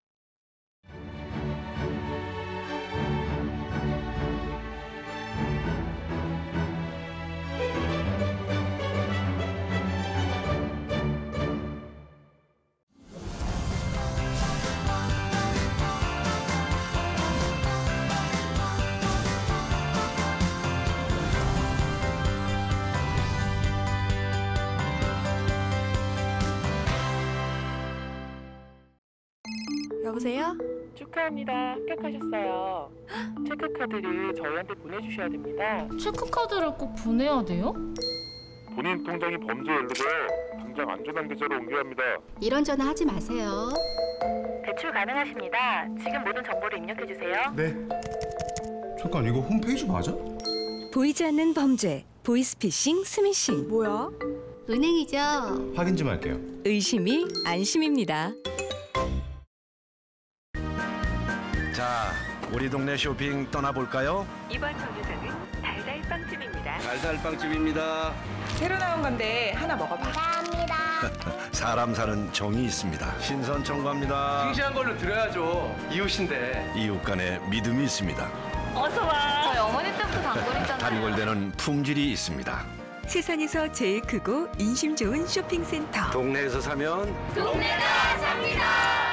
여보세요? 축하합니다. 합격하셨어요. 체크카드를 저희한테 보내주셔야 됩니다. 체크카드를 꼭 보내야 돼요? 본인 통장이 범죄 연루돼 당장 안전한 계좌로 옮겨야 합니다. 이런 전화 하지 마세요. 제출 가능하십니다. 지금 모든 정보를 입력해 주세요. 네. 잠깐 이거 홈페이지 맞아? 보이지 않는 범죄, 보이스피싱, 스미싱. 뭐야? 은행이죠. 확인 좀 할게요. 의심이 안심입니다. 자, 우리 동네 쇼핑 떠나볼까요? 이번 정류장은 달달빵집입니다. 달달빵집입니다. 새로 나온 건데 하나 먹어봐. 감사합니다. 사람 사는 정이 있습니다. 신선 첨가합니다. 싱싱한 걸로 드려야죠. 이웃인데. 이웃 간의 믿음이 있습니다. 어서 와. 저희 어머니 때부터 단골이잖아요. 단골되는 품질이 있습니다. 세상에서 제일 크고 인심 좋은 쇼핑센터. 동네에서 사면 동네가 삽니다.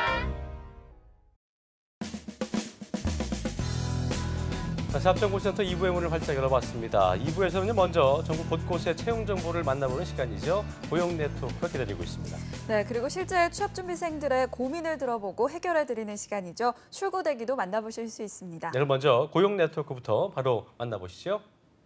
사업정보센터 2부의 문을 활짝 열어봤습니다. 2부에서는요, 먼저 전국 곳곳의 채용 정보를 만나보는 시간이죠. 고용 네트워크가 기다리고 있습니다. 네, 그리고 실제 취업준비생들의 고민을 들어보고 해결해드리는 시간이죠. 출고대기도 만나보실 수 있습니다. 네, 먼저 고용 네트워크부터 바로 만나보시죠.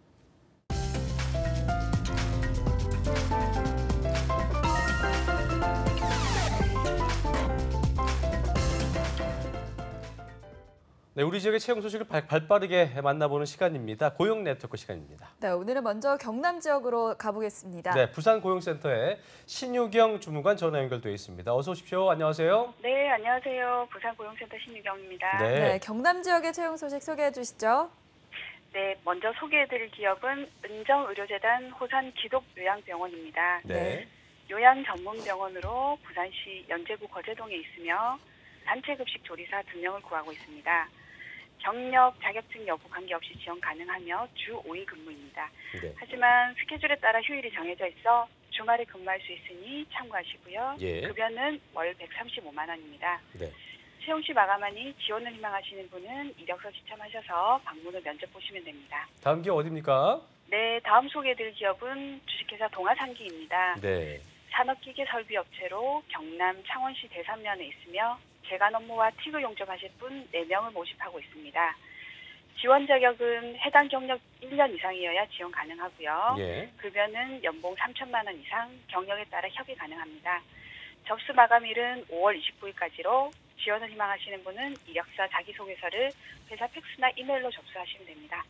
네, 우리 지역의 채용 소식을 발빠르게 만나보는 시간입니다. 고용 네트워크 시간입니다. 네, 오늘은 먼저 경남 지역으로 가보겠습니다. 네, 부산 고용센터에 신유경 주무관 전화 연결되어 있습니다. 어서 오십시오. 안녕하세요. 네, 안녕하세요. 부산 고용센터 신유경입니다. 네, 경남 지역의 채용 소식 소개해 주시죠. 네, 먼저 소개해드릴 기업은 은정의료재단 호산 기독요양병원입니다. 네. 요양 전문병원으로 부산시 연제구 거제동에 있으며 단체급식 조리사 2명을 구하고 있습니다. 경력, 자격증 여부 관계없이 지원 가능하며 주 5일 근무입니다. 네. 하지만 스케줄에 따라 휴일이 정해져 있어 주말에 근무할 수 있으니 참고하시고요. 예. 급여는 월 135만 원입니다. 네. 채용 시 마감하니 지원을 희망하시는 분은 이력서 지참하셔서 방문을 면접 보시면 됩니다. 다음 기업 어디입니까? 네, 다음 소개해드릴 기업은 주식회사 동아산기입니다. 네. 산업기계 설비업체로 경남 창원시 대산면에 있으며 재간 업무와 티그 용접하실 분 4명을 모집하고 있습니다. 지원 자격은 해당 경력 1년 이상이어야 지원 가능하고요. 예. 급여는 연봉 3천만 원 이상, 경력에 따라 협의 가능합니다. 접수 마감일은 5월 29일까지로 지원을 희망하시는 분은 이력서, 자기소개서를 회사 팩스나 이메일로 접수하시면 됩니다.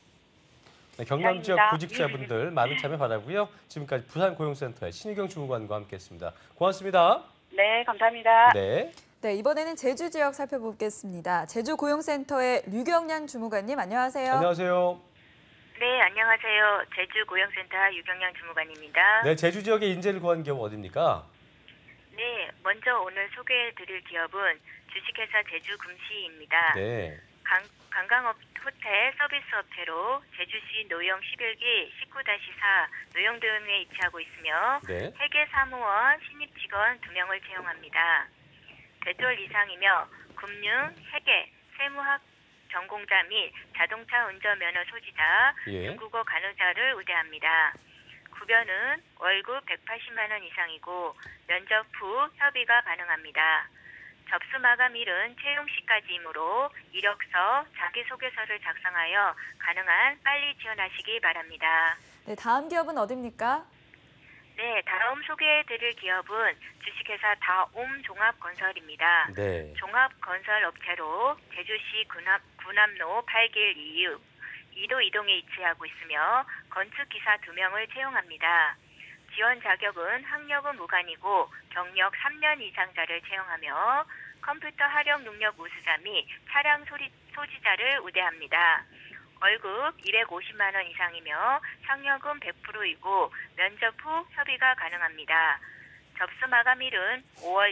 네, 경남 지역 감사합니다. 구직자분들 많은 참여 바라고요. 지금까지 부산 고용센터의 신유경 주무관과 함께했습니다. 고맙습니다. 네, 감사합니다. 네. 네, 이번에는 제주 지역 살펴보겠습니다. 제주 고용센터의 류경량 주무관님, 안녕하세요. 안녕하세요. 네, 안녕하세요. 제주 고용센터 유경량 주무관입니다. 네, 제주 지역의 인재를 구한 기업 어디입니까? 네, 먼저 오늘 소개해드릴 기업은 주식회사 제주금시입니다. 네. 관광업 호텔 서비스 업체로 제주시 노영 11기 19-4 노영동에 위치하고 있으며 네. 회계 사무원 신입 직원 2명을 채용합니다. 배돌 이상이며 금융, 회계, 세무학 전공자 및 자동차 운전면허 소지자, 예. 중국어 간호자를 우대합니다. 급여는 월급 180만 원 이상이고 면접 후 협의가 가능합니다. 접수 마감일은 채용 시까지이므로 이력서, 자기소개서를 작성하여 가능한 빨리 지원하시기 바랍니다. 네, 다음 기업은 어디입니까? 네, 다음 소개해드릴 기업은 주식회사 다옴종합건설입니다. 네. 종합건설업체로 제주시 군암로 8길 2도 이동에 위치하고 있으며 건축기사 2명을 채용합니다. 지원 자격은 학력은 무관이고 경력 3년 이상자를 채용하며 컴퓨터 활용 능력 우수자 및 차량 소지자를 우대합니다. 월급 250만 원 이상이며 상여금 100%이고 면접 후 협의가 가능합니다. 접수 마감일은 5월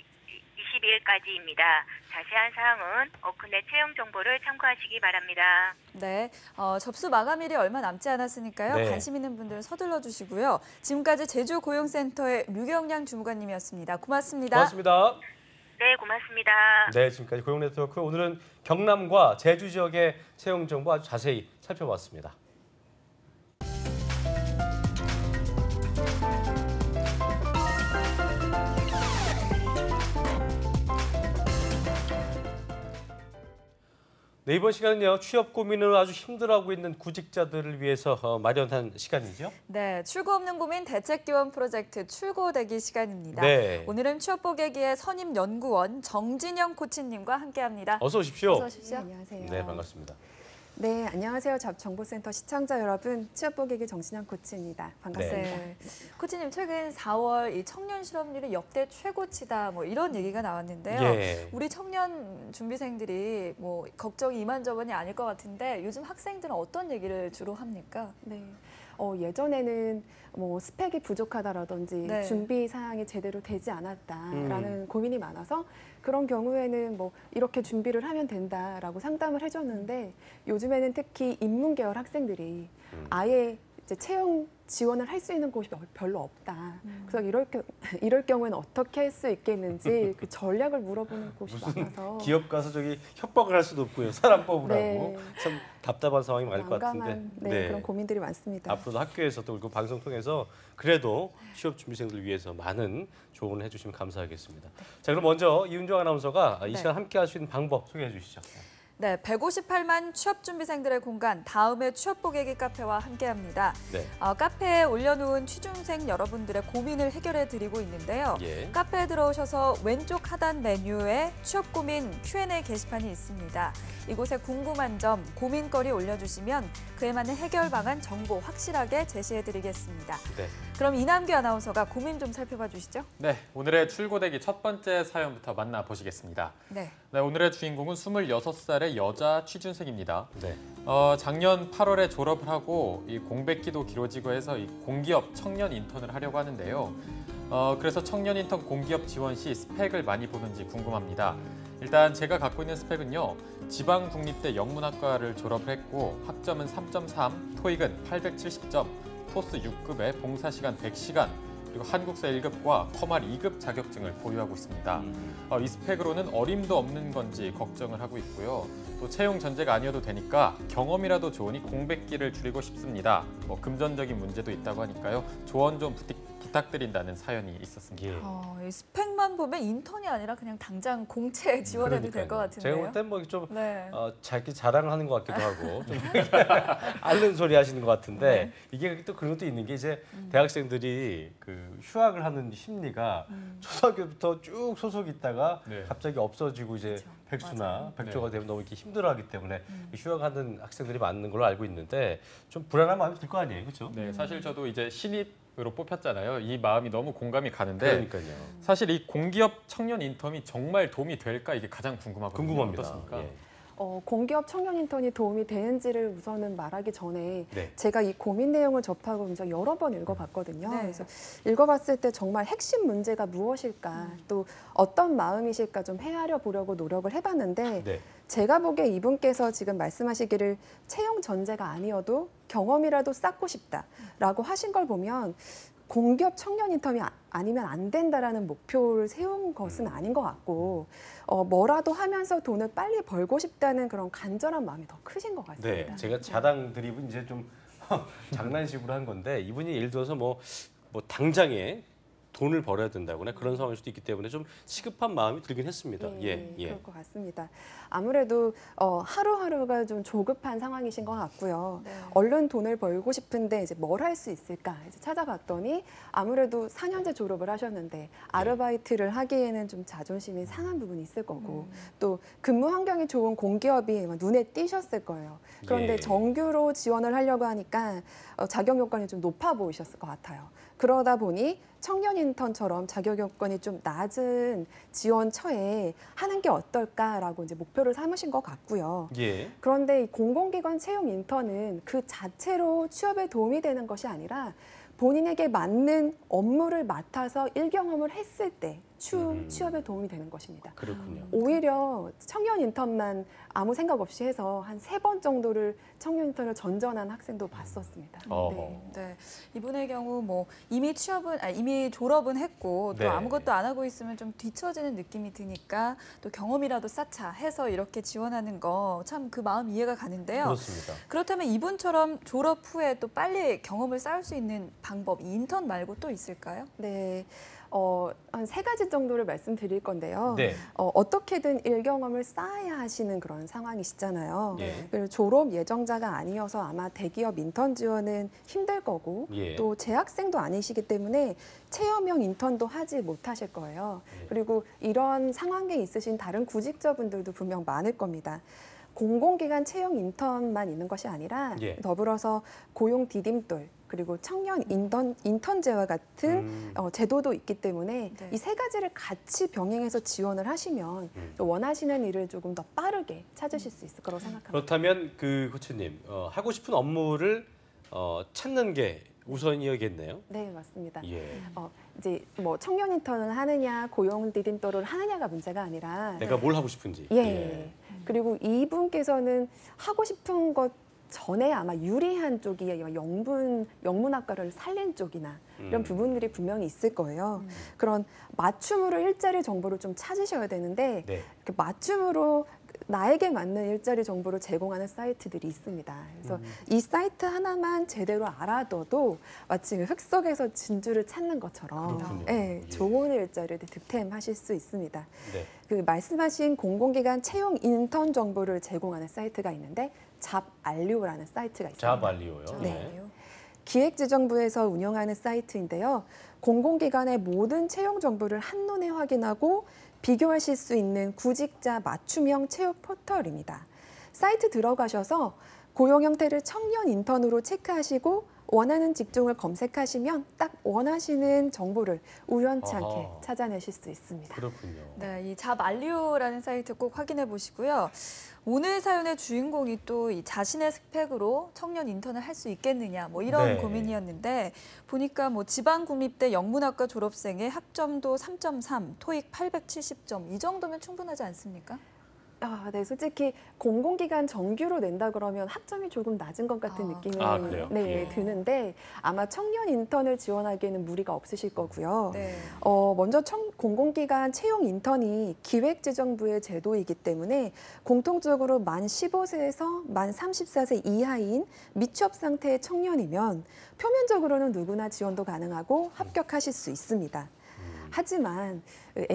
22일까지입니다. 자세한 사항은 어크넷 채용 정보를 참고하시기 바랍니다. 네, 접수 마감일이 얼마 남지 않았으니까요. 네. 관심 있는 분들은 서둘러 주시고요. 지금까지 제주 고용센터의 류경량 주무관님이었습니다. 고맙습니다. 고맙습니다. 네, 고맙습니다. 네, 지금까지 고용 네트워크 오늘은 경남과 제주 지역의 채용 정보 아주 자세히 살펴봤습니다. 네, 이번 시간은요. 취업 고민을 아주 힘들어하고 있는 구직자들을 위해서 마련한 시간이죠. 네, 출구 없는 고민 대책 지원 프로젝트 출고대기 시간입니다. 네. 오늘은 취업 보객기의 선임 연구원 정진영 코치님과 함께합니다. 어서 오십시오. 어서 오십시오. 네, 안녕하세요. 네, 반갑습니다. 네, 안녕하세요. 잡정보센터 시청자 여러분. 취업 보객기 정진영 코치입니다. 반갑습니다. 네. 코치님, 최근 4월 이 청년 실업률이 역대 최고치다 뭐 이런 얘기가 나왔는데요. 예. 우리 청년 준비생들이 뭐 걱정이 이만저만이 아닐 것 같은데 요즘 학생들은 어떤 얘기를 주로 합니까? 네. 예전에는 뭐 스펙이 부족하다라든지 네. 준비 사항이 제대로 되지 않았다라는 고민이 많아서 그런 경우에는 뭐 이렇게 준비를 하면 된다라고 상담을 해줬는데 요즘에는 특히 인문계열 학생들이 아예 이제 채용 지원을 할 수 있는 곳이 별로 없다. 그래서 이럴 경우에는 어떻게 할 수 있겠는지 그 전략을 물어보는 곳이 많아서 기업 가서 저기 협박을 할 수도 없고요. 사람 뽑으라고. 네. 참 답답한 상황이 많을 것 같은데. 네, 그런 고민들이 많습니다. 앞으로도 학교에서도 그리고 방송 통해서 그래도 취업 준비생들 위해서 많은 조언을 해주시면 감사하겠습니다. 자, 그럼 먼저 이은정 아나운서가 이 시간 함께 할 수 있는 방법 소개해 주시죠. 네, 158만 취업준비생들의 공간 다음의 취업 보객기 카페와 함께합니다. 네. 카페에 올려놓은 취준생 여러분들의 고민을 해결해 드리고 있는데요. 예. 카페에 들어오셔서 왼쪽 하단 메뉴에 취업 고민 Q&A 게시판이 있습니다. 이곳에 궁금한 점, 고민거리 올려주시면 그에 맞는 해결 방안 정보 확실하게 제시해 드리겠습니다. 네. 그럼 이남규 아나운서가 고민 좀 살펴봐 주시죠. 네, 오늘의 출고대기 첫 번째 사연부터 만나보시겠습니다. 네. 네, 오늘의 주인공은 26살의 여자 취준생입니다. 네. 작년 8월에 졸업을 하고 이 공백기도 길어지고 해서 이 공기업 청년 인턴을 하려고 하는데요. 그래서 청년 인턴 공기업 지원 시 스펙을 많이 보는지 궁금합니다. 일단 제가 갖고 있는 스펙은요. 지방 국립대 영문학과를 졸업을 했고 학점은 3.3, 토익은 870점, 토스 6급에 봉사시간 100시간, 그리고 한국사 1급과 커말 2급 자격증을 보유하고 있습니다. 이 스펙으로는 어림도 없는 건지 걱정을 하고 있고요. 또 채용 전제가 아니어도 되니까 경험이라도 좋으니 공백기를 줄이고 싶습니다. 뭐 금전적인 문제도 있다고 하니까요. 조언 좀 부탁드린다는 사연이 있었습니다. 이 스펙만 보면 인턴이 아니라 그냥 당장 공채 지원해도 될 것 같은데요. 제가 볼 땐 뭐 좀 네. 자기 자랑하는 것 같기도 하고 좀 앓는 소리 하시는 것 같은데 네. 이게 또 그런 것도 있는 게 이제 대학생들이 그 휴학을 하는 심리가 초등학교부터 쭉 소속이 있다가 네. 갑자기 없어지고 이제 백수나 맞아요. 백조가 네. 되면 너무 이렇게 힘들어하기 때문에 휴학하는 학생들이 많은 걸로 알고 있는데 좀 불안한 마음이 들 거 아니에요, 그렇죠? 네, 사실 저도 이제 신입으로 뽑혔잖아요. 이 마음이 너무 공감이 가는데 그러니까요. 사실 이 공기업 청년 인턴이 정말 도움이 될까 이게 가장 궁금하거든요. 궁금합니다. 어떻습니까? 예. 공기업 청년 인턴이 도움이 되는지를 우선은 말하기 전에 네. 제가 이 고민 내용을 접하고 이제 여러 번 읽어봤거든요. 네. 그래서 읽어봤을 때 정말 핵심 문제가 무엇일까, 또 어떤 마음이실까 좀 헤아려 보려고 노력을 해봤는데 네. 제가 보기에 이분께서 지금 말씀하시기를 채용 전제가 아니어도 경험이라도 쌓고 싶다라고 하신 걸 보면 공기업 청년 인턴이 아니면 안 된다라는 목표를 세운 것은 아닌 것 같고 뭐라도 하면서 돈을 빨리 벌고 싶다는 그런 간절한 마음이 더 크신 것 같습니다. 네, 제가 자랑 드립은 이제 좀 장난식으로 한 건데 이분이 예를 들어서 뭐 당장에 돈을 벌어야 된다거나 그런 상황일 수도 있기 때문에 좀 시급한 마음이 들긴 했습니다. 예. 그럴 것 같습니다. 아무래도 하루하루가 좀 조급한 상황이신 것 같고요. 네. 얼른 돈을 벌고 싶은데 이제 뭘 할 수 있을까 이제 찾아봤더니 아무래도 4년제 졸업을 하셨는데 아르바이트를 하기에는 좀 자존심이 상한 부분이 있을 거고 또 근무 환경이 좋은 공기업이 눈에 띄셨을 거예요. 그런데 예. 정규로 지원을 하려고 하니까 자격 요건이 좀 높아 보이셨을 것 같아요. 그러다 보니 청년 인턴처럼 자격 요건이 좀 낮은 지원처에 하는 게 어떨까라고 이제 목표를 삼으신 것 같고요. 예. 그런데 이 공공기관 채용 인턴은 그 자체로 취업에 도움이 되는 것이 아니라 본인에게 맞는 업무를 맡아서 일경험을 했을 때 취업에 도움이 되는 것입니다. 그렇군요. 오히려 청년 인턴만 아무 생각 없이 해서 한 3번 정도를 청년 인턴을 전전한 학생도 봤었습니다. 네, 이분의 경우 뭐 이미 졸업은 했고 또 네. 아무것도 안 하고 있으면 좀 뒤처지는 느낌이 드니까 또 경험이라도 쌓자 해서 이렇게 지원하는 거 참 그 마음 이해가 가는데요. 그렇습니다. 그렇다면 이분처럼 졸업 후에 또 빨리 경험을 쌓을 수 있는 방법, 이 인턴 말고 또 있을까요? 네. 한 3가지 정도를 말씀드릴 건데요. 네. 어떻게든 일경험을 쌓아야 하시는 그런 상황이시잖아요. 예. 그리고 졸업 예정자가 아니어서 아마 대기업 인턴 지원은 힘들 거고 예. 또 재학생도 아니시기 때문에 체험형 인턴도 하지 못하실 거예요. 그리고 이런 상황에 있으신 다른 구직자분들도 분명 많을 겁니다. 공공기관 채용 인턴만 있는 것이 아니라 예. 더불어서 고용 디딤돌 그리고 청년 인턴제와 같은 제도도 있기 때문에 네. 이 3가지를 같이 병행해서 지원을 하시면 또 원하시는 일을 조금 더 빠르게 찾으실 수 있을 거라고 생각합니다. 그렇다면 그 코치님 하고 싶은 업무를 찾는 게 우선이어야겠네요. 네, 맞습니다. 예. 이제 뭐 청년 인턴을 하느냐 고용 디딤돌을 하느냐가 문제가 아니라 내가 뭘 하고 싶은지. 예. 그리고 이분께서는 하고 싶은 것 전에 아마 유리한 쪽이 영문학과를 살린 쪽이나 이런 부분들이 분명히 있을 거예요. 그런 맞춤으로 일자리 정보를 좀 찾으셔야 되는데 네. 그 맞춤으로 나에게 맞는 일자리 정보를 제공하는 사이트들이 있습니다. 그래서 이 사이트 하나만 제대로 알아둬도 마치 흙 속에서 진주를 찾는 것처럼 좋은 일자리를 득템하실 수 있습니다. 네. 그 말씀하신 공공기관 채용 인턴 정보를 제공하는 사이트가 있는데 잡알리오라는 사이트가 있습니다. 잡알리오요. 네. 기획재정부에서 운영하는 사이트인데요. 공공기관의 모든 채용 정보를 한눈에 확인하고 비교하실 수 있는 구직자 맞춤형 채용 포털입니다. 사이트 들어가셔서 고용 형태를 청년 인턴으로 체크하시고 원하는 직종을 검색하시면 딱 원하시는 정보를 우연치 않게 찾아내실 수 있습니다. 그렇군요. 네, 이 잡알리오라는 사이트 꼭 확인해 보시고요. 오늘 사연의 주인공이 또 이 자신의 스펙으로 청년 인턴을 할 수 있겠느냐 뭐 이런 네. 고민이었는데 보니까 뭐 지방국립대 영문학과 졸업생의 학점도 3.3, 토익 870점 이 정도면 충분하지 않습니까? 네, 솔직히 공공기관 정규로 낸다 그러면 학점이 조금 낮은 것 같은 느낌이 그래요? 네, 드는데 아마 청년 인턴을 지원하기에는 무리가 없으실 거고요. 네. 먼저 공공기관 채용 인턴이 기획재정부의 제도이기 때문에 공통적으로 만 15세에서 만 34세 이하인 미취업 상태의 청년이면 표면적으로는 누구나 지원도 가능하고 합격하실 수 있습니다. 하지만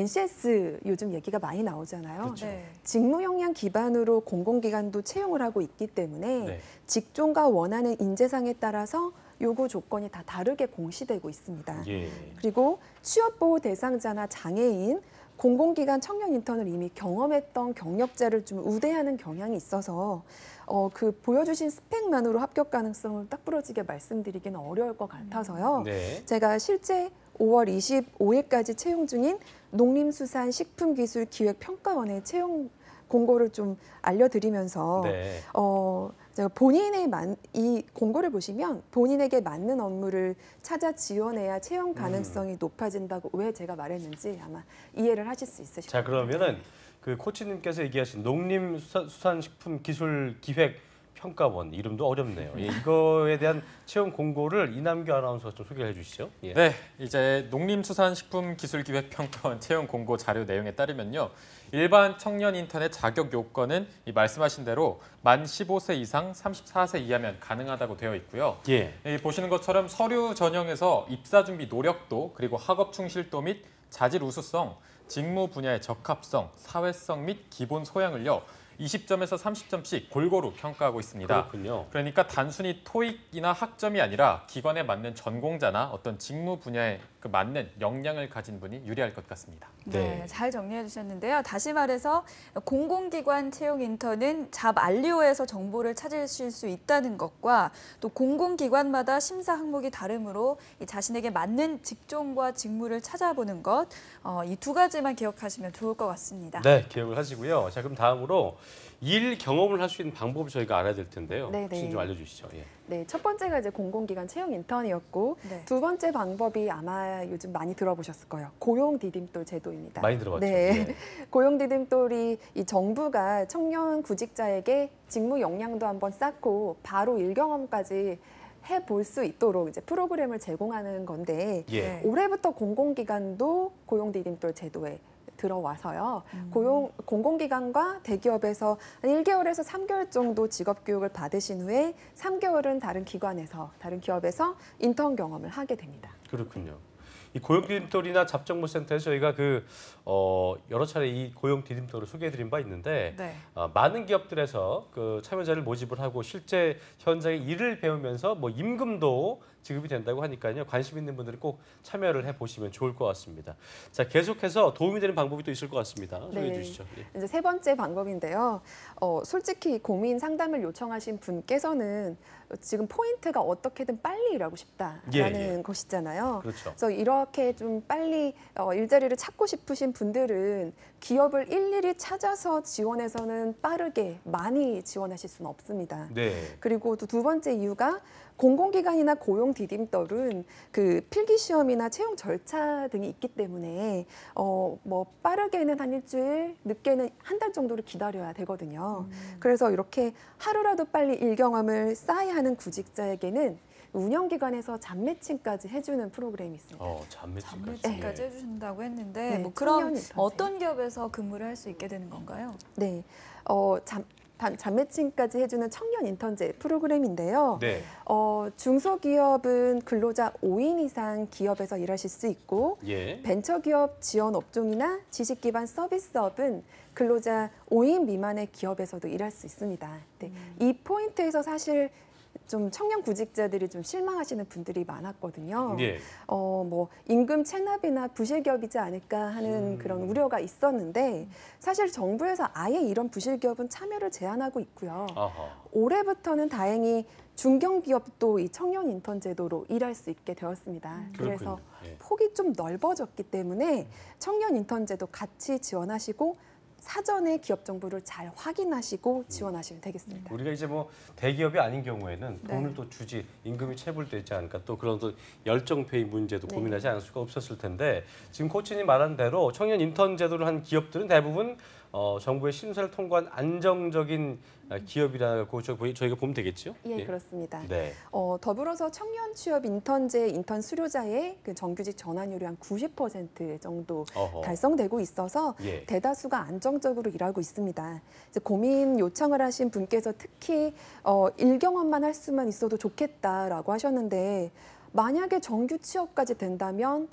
NCS 요즘 얘기가 많이 나오잖아요. 그렇죠. 네. 직무 역량 기반으로 공공기관도 채용을 하고 있기 때문에 네. 직종과 원하는 인재상에 따라서 요구 조건이 다 다르게 공시되고 있습니다. 예. 그리고 취업보호 대상자나 장애인, 공공기관 청년 인턴을 이미 경험했던 경력자를 좀 우대하는 경향이 있어서 그 보여주신 스펙만으로 합격 가능성을 딱 부러지게 말씀드리기는 어려울 것 같아서요. 네. 제가 실제 5월 25일까지 채용 중인 농림수산식품기술기획평가원의 채용 공고를 좀 알려드리면서 네. 제가 이 공고를 보시면 본인에게 맞는 업무를 찾아 지원해야 채용 가능성이 높아진다고 왜 제가 말했는지 아마 이해를 하실 수 있으실 자, 겁니다. 그러면은 그 코치님께서 얘기하신 농림수산식품기술기획 평가원 이름도 어렵네요. 예, 이거에 대한 채용 공고를 이남규 아나운서 좀 소개해 주시죠. 예. 네, 이제 농림수산식품기술기획평가원 채용 공고 자료 내용에 따르면요. 일반 청년 인턴의 자격 요건은 이 말씀하신 대로 만 15세 이상 34세 이하면 가능하다고 되어 있고요. 예. 보시는 것처럼 서류 전형에서 입사 준비 노력도 그리고 학업 충실도 및 자질 우수성, 직무 분야의 적합성, 사회성 및 기본 소양을요. 20점에서 30점씩 골고루 평가하고 있습니다. 그렇군요. 그러니까 단순히 토익이나 학점이 아니라 기관에 맞는 전공자나 어떤 직무 분야에 그 맞는 역량을 가진 분이 유리할 것 같습니다. 네, 잘 정리해 주셨는데요. 다시 말해서 공공기관 채용 인턴은 잡알리오에서 정보를 찾으실 수 있다는 것과 또 공공기관마다 심사 항목이 다르므로 이 자신에게 맞는 직종과 직무를 찾아보는 것, 이 두 가지만 기억하시면 좋을 것 같습니다. 네, 기억을 하시고요. 자, 그럼 다음으로 일 경험을 할 수 있는 방법을 저희가 알아야 될 텐데요. 네, 혹시 네. 좀 알려주시죠. 예. 네, 첫 번째가 이제 공공기관 채용 인턴이었고 네. 두 번째 방법이 아마 요즘 많이 들어보셨을 거예요. 고용 디딤돌 제도입니다. 많이 들어봤죠. 네, 네. 고용 디딤돌이 이 정부가 청년 구직자에게 직무 역량도 한번 쌓고 바로 일 경험까지 해볼 수 있도록 이제 프로그램을 제공하는 건데 예. 올해부터 공공기관도 고용 디딤돌 제도에 들어와서요. 공공기관과 대기업에서 1개월에서 3개월 정도 직업교육을 받으신 후에 3개월은 다른 기관에서, 다른 기업에서 인턴 경험을 하게 됩니다. 그렇군요. 이 고용 디딤돌이나 잡정보센터에서 저희가 여러 차례 이 고용 디딤돌을 소개해드린 바 있는데 네. 많은 기업들에서 그 참여자를 모집을 하고 실제 현장에 일을 배우면서 뭐 임금도 지급이 된다고 하니까요. 관심 있는 분들은 꼭 참여를 해보시면 좋을 것 같습니다. 자, 계속해서 도움이 되는 방법이 또 있을 것 같습니다. 소개해 주시죠. 예. 이제 세 번째 방법인데요. 솔직히 고민 상담을 요청하신 분께서는 지금 포인트가 어떻게든 빨리 일하고 싶다라는 것이잖아요. 그렇죠. 그래서 이렇게 좀 빨리 일자리를 찾고 싶으신 분들은 기업을 일일이 찾아서 지원해서는 빠르게 많이 지원하실 수는 없습니다. 네. 그리고 또 두 번째 이유가 공공기관이나 고용 디딤돌은 그 필기시험이나 채용 절차 등이 있기 때문에 뭐 빠르게는 한 일주일, 늦게는 한 달 정도를 기다려야 되거든요. 그래서 이렇게 하루라도 빨리 일 경험을 쌓아야 하는 구직자에게는 운영기관에서 잡매칭까지 해주는 프로그램이 있습니다. 잡매칭까지 해주신다고 했는데 네, 뭐 그럼 청년 인턴제. 어떤 기업에서 근무를 할 수 있게 되는 건가요? 네, 잡매칭까지 해주는 청년 인턴제 프로그램인데요. 네. 중소기업은 근로자 5인 이상 기업에서 일하실 수 있고 예. 벤처기업 지원 업종이나 지식기반 서비스업은 근로자 5인 미만의 기업에서도 일할 수 있습니다. 네. 이 포인트에서 사실 좀 청년 구직자들이 좀 실망하시는 분들이 많았거든요. 예. 뭐 임금 체납이나 부실기업이지 않을까 하는 그런 우려가 있었는데 사실 정부에서 아예 이런 부실기업은 참여를 제한하고 있고요. 아하. 올해부터는 다행히 중견기업도 이 청년 인턴 제도로 일할 수 있게 되었습니다. 그래서 예. 폭이 좀 넓어졌기 때문에 청년 인턴 제도 같이 지원하시고 사전에 기업 정보를 잘 확인하시고 지원하시면 되겠습니다. 우리가 이제 뭐 대기업이 아닌 경우에는 돈을 또 주지 임금이 체불되지 않을까 또 그런 또 열정페이 문제도 고민하지 않을 수가 없었을 텐데 지금 코치님 말한 대로 청년 인턴 제도를 한 기업들은 대부분 정부의 심사를 통과한 안정적인 기업이라고 저희가 보면 되겠죠? 예, 그렇습니다. 네. 더불어서 청년 취업 인턴제 인턴 수료자의 그 정규직 전환율이 한 90% 정도 달성되고 있어서 예. 대다수가 안정적으로 일하고 있습니다. 이제 고민 요청을 하신 분께서 특히 일 경험만 할 수만 있어도 좋겠다라고 하셨는데 만약에 정규 취업까지 된다면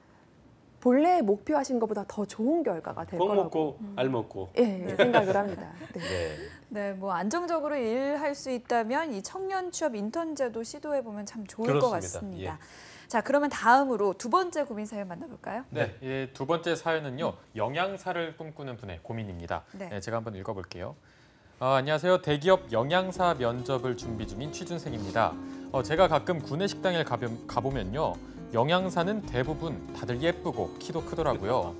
본래 목표하신 것보다 더 좋은 결과가 될 꼭 거라고 먹고 알 먹고 생각을 합니다. 네. 네, 뭐 안정적으로 일할 수 있다면 이 청년 취업 인턴제도 시도해 보면 참 좋을 그렇습니다. 것 같습니다. 예. 자, 그러면 다음으로 두 번째 고민 사연 만나볼까요? 네, 예, 두 번째 사연은요. 영양사를 꿈꾸는 분의 고민입니다. 네. 네, 제가 한번 읽어볼게요. 안녕하세요. 대기업 영양사 면접을 준비 중인 취준생입니다. 제가 가끔 구내 식당에 가보면요. 영양사는 대부분 다들 예쁘고 키도 크더라고요.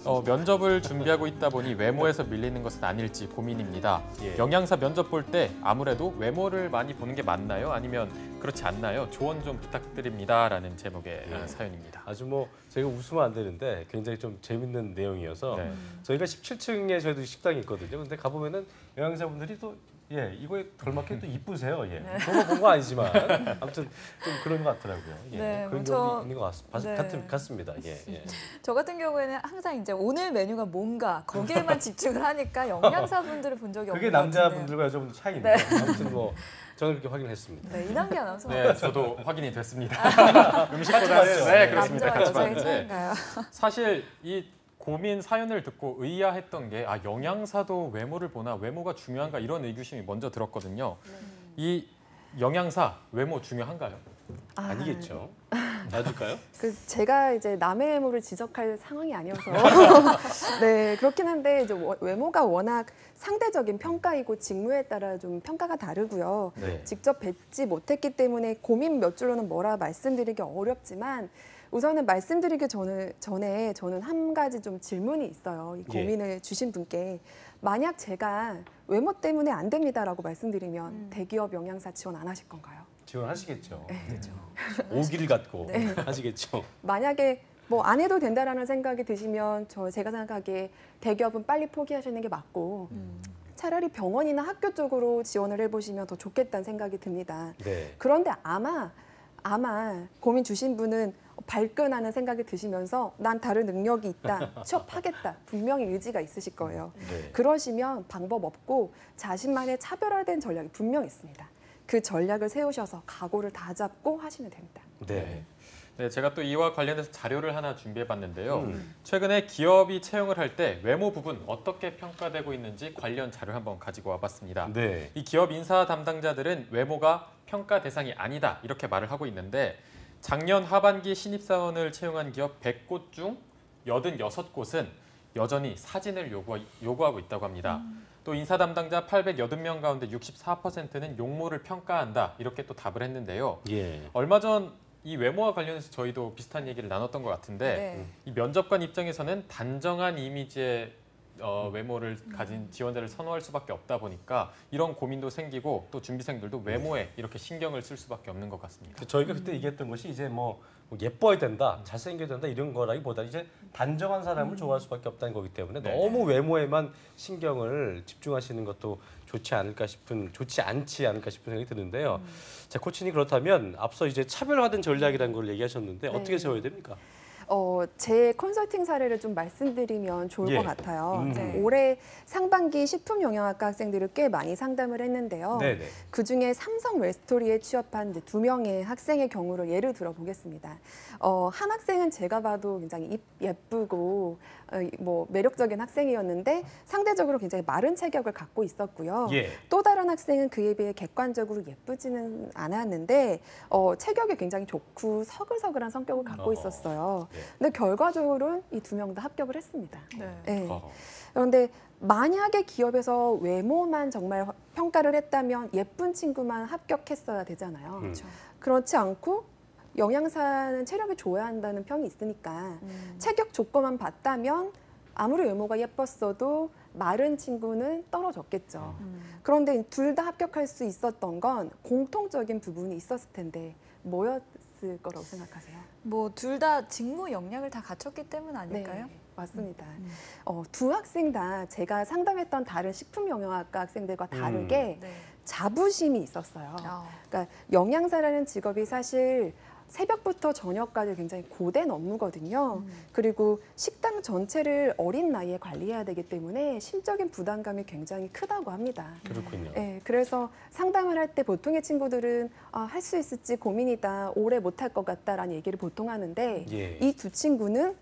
면접을 준비하고 있다 보니 외모에서 밀리는 것은 아닐지 고민입니다. 예. 영양사 면접 볼 때 아무래도 외모를 많이 보는 게 맞나요? 아니면 그렇지 않나요? 조언 좀 부탁드립니다. 라는 제목의 사연입니다. 아주 뭐 저희가 웃으면 안 되는데 굉장히 좀 재밌는 내용이어서 저희가 17층에 저희도 식당이 있거든요. 근데 가보면은 영양사분들이 또 이거에 걸맞게 또 이쁘세요. 저만 본 거 아니지만 아무튼 좀 그런 것 같더라고요. 네, 그런 경험이 있는 것 같습니다. 저 같은 경우에는 항상 이제 오늘 메뉴가 뭔가 거기에만 집중을 하니까 영양사분들을 본 적이 없는 그게 것 같은데요. 남자분들과 여자분들 차이인데 아무튼 뭐 저는 그렇게 확인했습니다. 네, 이남기 아나운서. 네, 저도 확인이 됐습니다. 음식보다는 네, 그렇습니다. 같이 봤는데 사실 이 고민 사연을 듣고 의아했던 게 영양사도 외모를 보나 외모가 중요한가 이런 의구심이 먼저 들었거든요. 이 영양사 외모 중요한가요? 아니겠죠. 놔둘까요? 제가 이제 남의 외모를 지적할 상황이 아니어서 네 그렇긴 한데 이제 외모가 워낙 상대적인 평가이고 직무에 따라 좀 평가가 다르고요. 네. 직접 뵙지 못했기 때문에 고민 몇 줄로는 뭐라 말씀드리기 어렵지만 우선은 말씀드리기 전에 저는 한 가지 좀 질문이 있어요. 이 고민을 주신 분께 만약 제가 외모 때문에 안 됩니다라고 말씀드리면 대기업 영양사 지원 안 하실 건가요? 지원하시겠죠. 네, 그렇죠. 오기를 갖고 하시겠죠. 만약에 뭐 안 해도 된다라는 생각이 드시면 제가 생각하기에 대기업은 빨리 포기하시는 게 맞고 차라리 병원이나 학교 쪽으로 지원을 해보시면 더 좋겠다는 생각이 듭니다. 네. 그런데 아마 고민 주신 분은 발끈하는 생각이 드시면서 난 다른 능력이 있다, 취업하겠다 분명히 의지가 있으실 거예요. 그러시면 방법 없고 자신만의 차별화된 전략이 분명 있습니다. 그 전략을 세우셔서 각오를 다 잡고 하시면 됩니다. 네. 네, 제가 또 이와 관련해서 자료를 하나 준비해봤는데요. 최근에 기업이 채용을 할 때 외모 부분 어떻게 평가되고 있는지 관련 자료를 한번 가지고 와봤습니다. 네. 이 기업 인사 담당자들은 외모가 평가 대상이 아니다 이렇게 말을 하고 있는데 작년 하반기 신입사원을 채용한 기업 100곳 중 86곳은 여전히 사진을 요구하고 있다고 합니다. 또 인사 담당자 880명 가운데 64%는 용모를 평가한다 이렇게 또 답을 했는데요. 예. 얼마 전 이 외모와 관련해서 저희도 비슷한 얘기를 나눴던 것 같은데 이 면접관 입장에서는 단정한 이미지의 외모를 가진 지원자를 선호할 수밖에 없다 보니까 이런 고민도 생기고 또 준비생들도 외모에 이렇게 신경을 쓸 수밖에 없는 것 같습니다. 저희가 그때 얘기했던 것이 이제 뭐 예뻐야 된다, 잘생겨야 된다 이런 거라기보다 이제 단정한 사람을 좋아할 수밖에 없다는 거기 때문에 너무 외모에만 신경을 집중하시는 것도 좋지 않지 않을까 싶은 생각이 드는데요. 자, 코치님 그렇다면 앞서 이제 차별화된 전략이라는 걸 얘기하셨는데 어떻게 세워야 됩니까? 제 컨설팅 사례를 좀 말씀드리면 좋을 것 같아요. 올해 상반기 식품영양학과 학생들을 꽤 많이 상담을 했는데요. 그중에 삼성 웰스토리에 취업한 2명의 학생의 경우를 예를 들어보겠습니다. 한 학생은 제가 봐도 굉장히 예쁘고 뭐 매력적인 학생이었는데 상대적으로 굉장히 마른 체격을 갖고 있었고요. 또 다른 학생은 그에 비해 객관적으로 예쁘지는 않았는데 체격이 굉장히 좋고 서글서글한 성격을 갖고 있었어요. 근데 결과적으로는 이 2명 다 합격을 했습니다. 그런데 만약에 기업에서 외모만 정말 평가를 했다면 예쁜 친구만 합격했어야 되잖아요. 그렇지 않고 영양사는 체력이 좋아야 한다는 평이 있으니까 체격 조건만 봤다면 아무리 외모가 예뻤어도 마른 친구는 떨어졌겠죠. 그런데 둘 다 합격할 수 있었던 건 공통적인 부분이 있었을 텐데 뭐였을 거라고 생각하세요? 뭐 둘 다 직무 역량을 다 갖췄기 때문 아닐까요? 네, 맞습니다. 두 학생 다 제가 상담했던 다른 식품영양학과 학생들과 다르게 자부심이 있었어요. 그러니까 영양사라는 직업이 사실 새벽부터 저녁까지 굉장히 고된 업무거든요. 그리고 식당 전체를 어린 나이에 관리해야 되기 때문에 심적인 부담감이 굉장히 크다고 합니다. 그렇군요. 네, 그래서 상담을 할 때 보통의 친구들은 할 수 있을지 고민이다, 오래 못할 것 같다라는 얘기를 보통 하는데 이 두 친구는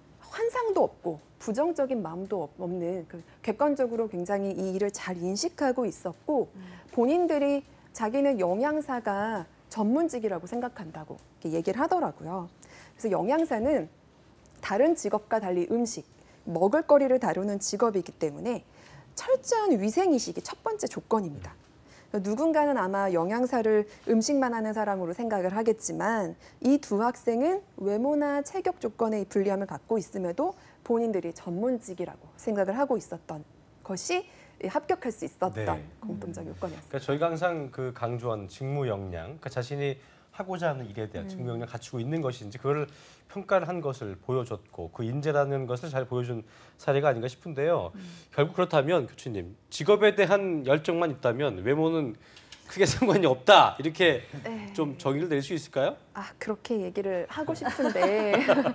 환상도 없고 부정적인 마음도 없는 객관적으로 굉장히 이 일을 잘 인식하고 있었고 본인들이 자기는 영양사가 전문직이라고 생각한다고 이렇게 얘기를 하더라고요. 그래서 영양사는 다른 직업과 달리 음식, 먹을거리를 다루는 직업이기 때문에 철저한 위생의식이 첫 번째 조건입니다. 누군가는 아마 영양사를 음식만 하는 사람으로 생각을 하겠지만 이 두 학생은 외모나 체격 조건의 불리함을 갖고 있음에도 본인들이 전문직이라고 생각을 하고 있었던 것이 합격할 수 있었던 공통적 요건이었습니다. 그러니까 저희가 항상 강조한 직무 역량, 그러니까 자신이 하고자 하는 일에 대한 직무 역량 갖추고 있는 것인지 그걸 평가를 한 것을 보여줬고 그 인재라는 것을 잘 보여준 사례가 아닌가 싶은데요. 결국 그렇다면 교수님, 직업에 대한 열정만 있다면 외모는 크게 상관이 없다 이렇게 좀 정의를 내릴 수 있을까요? 그렇게 얘기를 하고 싶은데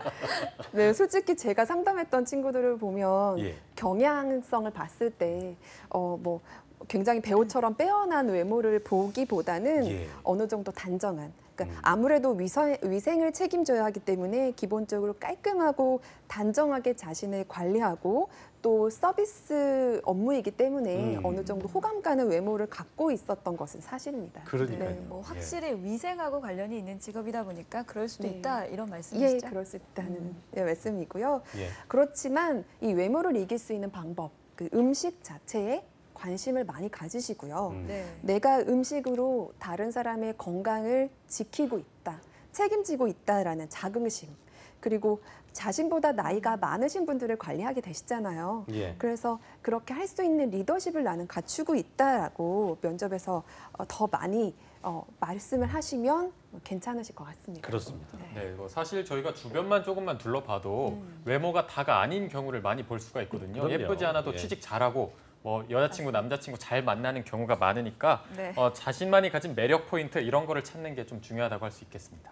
네, 솔직히 제가 상담했던 친구들을 보면 경향성을 봤을 때 뭐 굉장히 배우처럼 빼어난 외모를 보기보다는 어느 정도 단정한, 그러니까 아무래도 위생을 책임져야 하기 때문에 기본적으로 깔끔하고 단정하게 자신을 관리하고 또 서비스 업무이기 때문에 어느 정도 호감 가는 외모를 갖고 있었던 것은 사실입니다. 그러니까요. 뭐 확실히 위생하고 관련이 있는 직업이다 보니까 그럴 수도 있다 이런 말씀이시죠? 그럴 수 있다는 말씀이고요. 그렇지만 이 외모를 이길 수 있는 방법, 음식 자체에 관심을 많이 가지시고요. 내가 음식으로 다른 사람의 건강을 지키고 있다, 책임지고 있다라는 자긍심, 그리고 자신보다 나이가 많으신 분들을 관리하게 되시잖아요. 그래서 그렇게 할 수 있는 리더십을 나는 갖추고 있다라고 면접에서 더 많이 말씀을 하시면 괜찮으실 것 같습니다. 그렇습니다. 네, 사실 저희가 주변만 조금만 둘러봐도 외모가 다가 아닌 경우를 많이 볼 수가 있거든요. 그럼요. 예쁘지 않아도 취직 잘하고 뭐 여자친구, 남자친구 잘 만나는 경우가 많으니까 자신만이 가진 매력 포인트 이런 거를 찾는 게 좀 중요하다고 할 수 있겠습니다.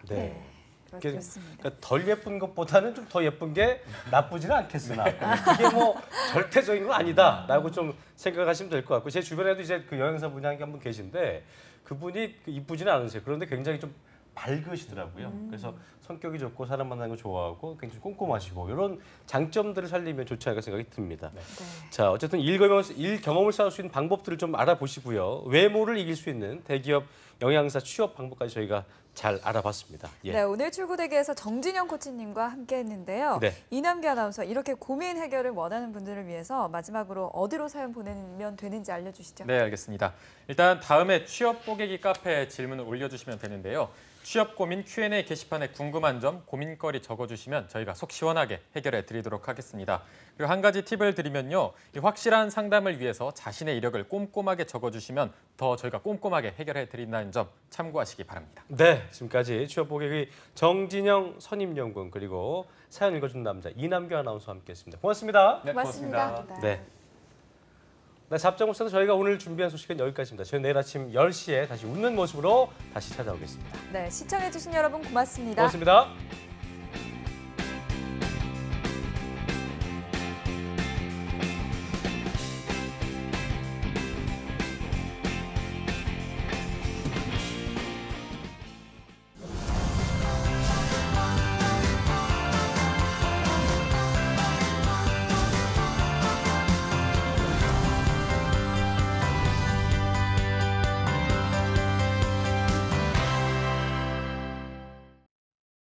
그러니까 덜 예쁜 것보다는 좀 더 예쁜 게 나쁘지는 않겠으나 그게 뭐 절대적인 건 아니다라고 좀 생각하시면 될 것 같고, 제 주변에도 이제 영양사 분야에 한 분 계신데 그분이 이쁘지는 않으세요. 그런데 굉장히 좀 밝으시더라고요. 그래서 성격이 좋고 사람 만나는 거 좋아하고 굉장히 꼼꼼하시고 이런 장점들을 살리면 좋지 않을까 생각이 듭니다. 자, 어쨌든 일 경험을 쌓을 수 있는 방법들을 좀 알아보시고요. 외모를 이길 수 있는 대기업 영양사 취업 방법까지 저희가 잘 알아봤습니다. 예. 네, 오늘 출구대기에서 정진영 코치님과 함께했는데요. 네. 이남규 아나운서, 이렇게 고민 해결을 원하는 분들을 위해서 마지막으로 어디로 사연 보내면 되는지 알려주시죠. 네, 알겠습니다. 일단 다음에 취업 뽀개기 카페에 질문을 올려주시면 되는데요. 취업 고민 Q&A 게시판에 궁금한 점, 고민거리 적어주시면 저희가 속 시원하게 해결해 드리도록 하겠습니다. 그리고 한 가지 팁을 드리면요. 이 확실한 상담을 위해서 자신의 이력을 꼼꼼하게 적어주시면 더 저희가 꼼꼼하게 해결해 드린다는 점 참고하시기 바랍니다. 네, 지금까지 취업 보객의 정진영 선임연구원 그리고 사연 읽어준 남자 이남규 아나운서와 함께했습니다. 고맙습니다. 네, 고맙습니다. 네. 네, 잡정없어서 저희가 오늘 준비한 소식은 여기까지입니다. 저희는 내일 아침 10시에 다시 웃는 모습으로 다시 찾아오겠습니다. 네, 시청해주신 여러분 고맙습니다. 고맙습니다.